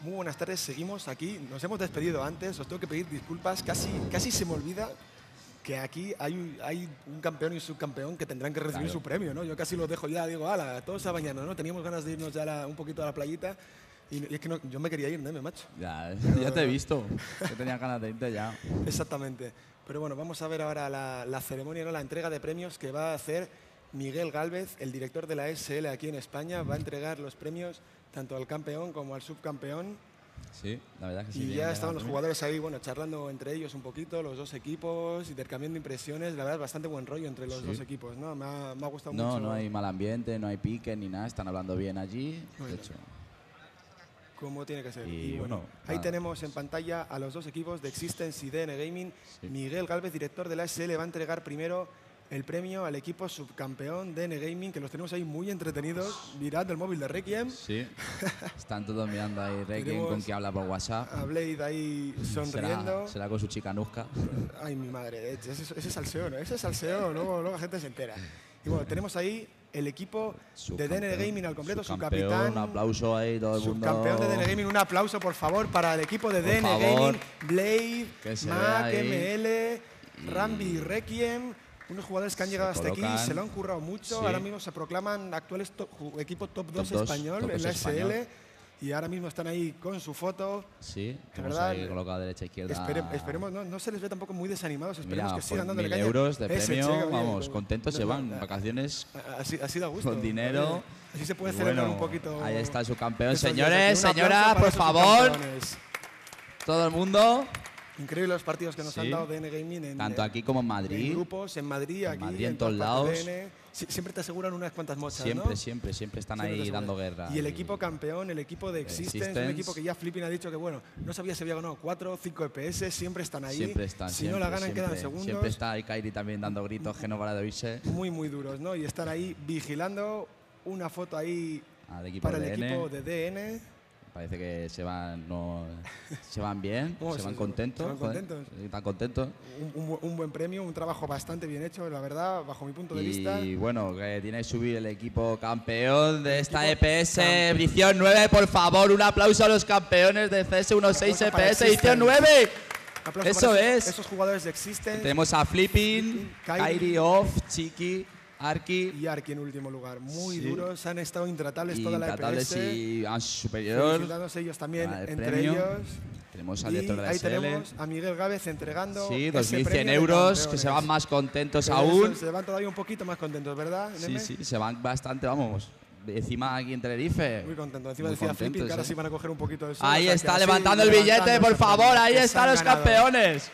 Muy buenas tardes, seguimos aquí. Nos hemos despedido antes, os tengo que pedir disculpas. Casi, casi se me olvida que aquí hay, un- hay un campeón y un subcampeón que tendrán que recibir Claro. su premio, ¿no? Yo casi los dejo ya, digo, ala, todos a bañarnos, ¿no? Teníamos ganas de irnos ya a la- un poquito a la playita y, y es que no- yo me quería ir, ¿no, macho? Ya, ya te he visto. Que tenía ganas de irte ya. Exactamente. Pero bueno, vamos a ver ahora la, la ceremonia, ¿no? La entrega de premios que va a hacer Miguel Gálvez, el director de la S L aquí en España. Va a entregar los premios tanto al campeón como al subcampeón. Sí, la verdad que sí. Y bien, ya bien, estaban los bien. jugadores ahí, bueno, charlando entre ellos un poquito, los dos equipos, intercambiando impresiones. La verdad, bastante buen rollo entre los Sí. dos equipos, ¿no? Me ha, me ha gustado No, mucho. no hay mal ambiente, no hay pique ni nada. Están hablando bien allí. Muy De bien. hecho, Como tiene que ser. Y, Y, bueno, bueno, ahí nada. tenemos en pantalla a los dos equipos de Existence y D N Gaming. Sí. Miguel Gálvez, director de la S L, va a entregar primero el premio al equipo subcampeón D N Gaming, que los tenemos ahí muy entretenidos, mirando el móvil de Requiem. sí. Están todos mirando ahí Requiem Tenemos con que habla por WhatsApp. A Blade ahí sonriendo. Será, será con su chica Nuzca. Ay, mi madre, ese, ese es salseo, ¿no? Ese es salseo, luego, luego la gente se entera. Y bueno, tenemos ahí el equipo de D N Subcampeón, Gaming al completo, su subcampeón, capitán. Un aplauso ahí, todo el mundo. Subcampeón de D N Gaming, un aplauso por favor para el equipo de Por D N favor. Gaming, Blade, Que se Mac, vea ahí. M L, Y- Rambi, Requiem, unos jugadores que han Se llegado hasta aquí, colocan. se lo han currado mucho, Sí. ahora mismo se proclaman actuales top- ju- equipo top dos dos, español top en dos la S L español. y ahora mismo están ahí con su foto. Sí, tenemos verdad, ahí colocado derecha, izquierda. Espere- esperemos, no, no se les ve tampoco muy desanimados, esperemos Mira, que sigan por dándole mil caña. euros de Ese, premio, che, oye, vamos, no- contentos no- se no- van, no- vacaciones Así, así da gusto. con dinero. Oye, así se puede Y celebrar bueno, un poquito. ahí está su campeón. estos días. Señores, Un aplauso señora, para por esos favor, campeones. todo el mundo, Increíbles los partidos que nos Sí. han dado D N Gaming en, tanto en- aquí como en en Madrid. grupos, en Madrid, aquí, Madrid, en todas todos partes lados. D N. Sie- siempre te aseguran unas cuantas mochas, Siempre, ¿no? siempre, siempre están Siempre te ahí aseguran. dando guerra. Y el equipo campeón, el equipo de Existence, un Existence. equipo que ya Flipping ha dicho que, bueno, no sabía si había ganado cuatro o cinco E P S, siempre están ahí. Siempre están, si siempre, no la ganan, siempre. quedan segundos. Siempre está ahí Kairi también dando gritos que no para de oírse Muy, muy duros, ¿no? Y estar ahí vigilando una foto ahí al equipo para el de equipo N. de D N. Parece que se van, no, se van bien, Oh, se sí, van sí, contentos. se van joder, contentos. Están contentos. Un, un bu- un buen premio, un trabajo bastante bien hecho, la verdad, bajo mi punto de vista. Y bueno, que tiene que subir el equipo campeón de esta equipo E P S, campeón. edición nueve, por favor, un aplauso a los campeones de C S dieciséis aplauso para E P S, edición Existence. nueve. Un aplauso Eso para esos, es. esos jugadores de Existence. Tenemos a Flipping, Kairi. Kairi Off, Chiki, Arki, Y Arki en último lugar. Muy Sí. duros, han estado intratables y toda la Intratables E P S. y a superior. Felicitándose ellos también al entre premio. ellos. Tenemos al Y director de la ahí S L. tenemos a Miguel Gávez entregando Sí, ese dos mil cien premio de euros, que campeones. se van más contentos Pero aún. eso, se van todavía un poquito más contentos, ¿verdad, Sí, Neme? sí, se van bastante, vamos. Encima aquí en Tenerife. Muy contentos. Encima Muy decía Flipping contentos, que ahora ¿eh? sí van a coger un poquito de sol. Ahí o sea que está, así, levantando el billete, levantando por ese favor. premio, Ahí que se están han los ganado. campeones.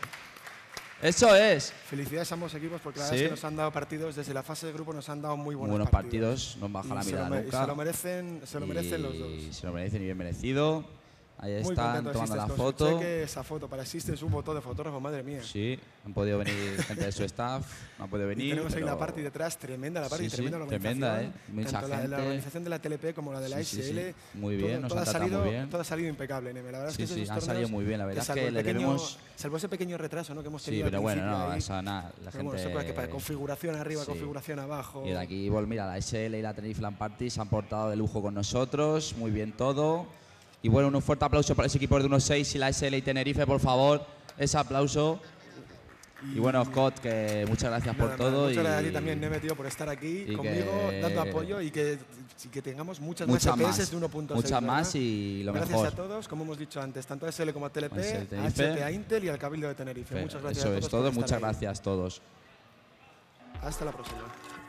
Eso es. Felicidades a ambos equipos porque la Sí. verdad es que nos han dado partidos desde la fase de grupo, nos han dado muy buenos, Buenos partidos, no baja Y la se lo mirada me- y nunca. se lo merecen, se lo merecen los dos. Y se lo merecen y bien merecido. Ahí Muy están contentos tomando la Existence con su foto. cheque, esa foto para Existence, un botón de fotógrafo, madre mía. Sí, han podido venir gente de su staff, no han podido venir. Y tenemos ahí la pero- party detrás, tremenda la party, Sí, sí, tremenda la tremenda, organización. ¿eh? Mucha Tanto la, la gente. organización de la T L P como la de la Sí, sí, S L. sí. Muy todo- bien, nos todo han ha tratado salido, muy bien. todo ha salido impecable, Neme. La verdad Sí, es que sí, esos han salido torneos, muy bien, la verdad es salvo que el le pequeño- debemos- Salvo ese pequeño retraso ¿no? que hemos Sí, tenido al pero bueno, principio no, ahí. eso nada. La Pero bueno, eso para que para gente. configuración arriba, Sí. configuración abajo. Y de aquí, bueno, mira, la S L y la Tenerife Land Party se han portado de lujo con nosotros, muy bien todo. Y bueno, un fuerte aplauso para ese equipo de uno seis y la S L y Tenerife, por favor, ese aplauso. Y bueno, Scott, que muchas gracias Nada, por nada, todo. Muchas y gracias a ti también, Neme, tío, por estar aquí y conmigo, que- dando apoyo y que, y que tengamos muchas, muchas más E P más, S de uno punto seis. muchas más ¿verdad? y lo Gracias mejor. a todos, como hemos dicho antes, tanto a S L como a T L P, A S L, a Tenerife. H T, a Intel y al Cabildo de Tenerife. Muchas gracias Eso a todos es por todo, estar muchas ahí. gracias a todos. Hasta la próxima.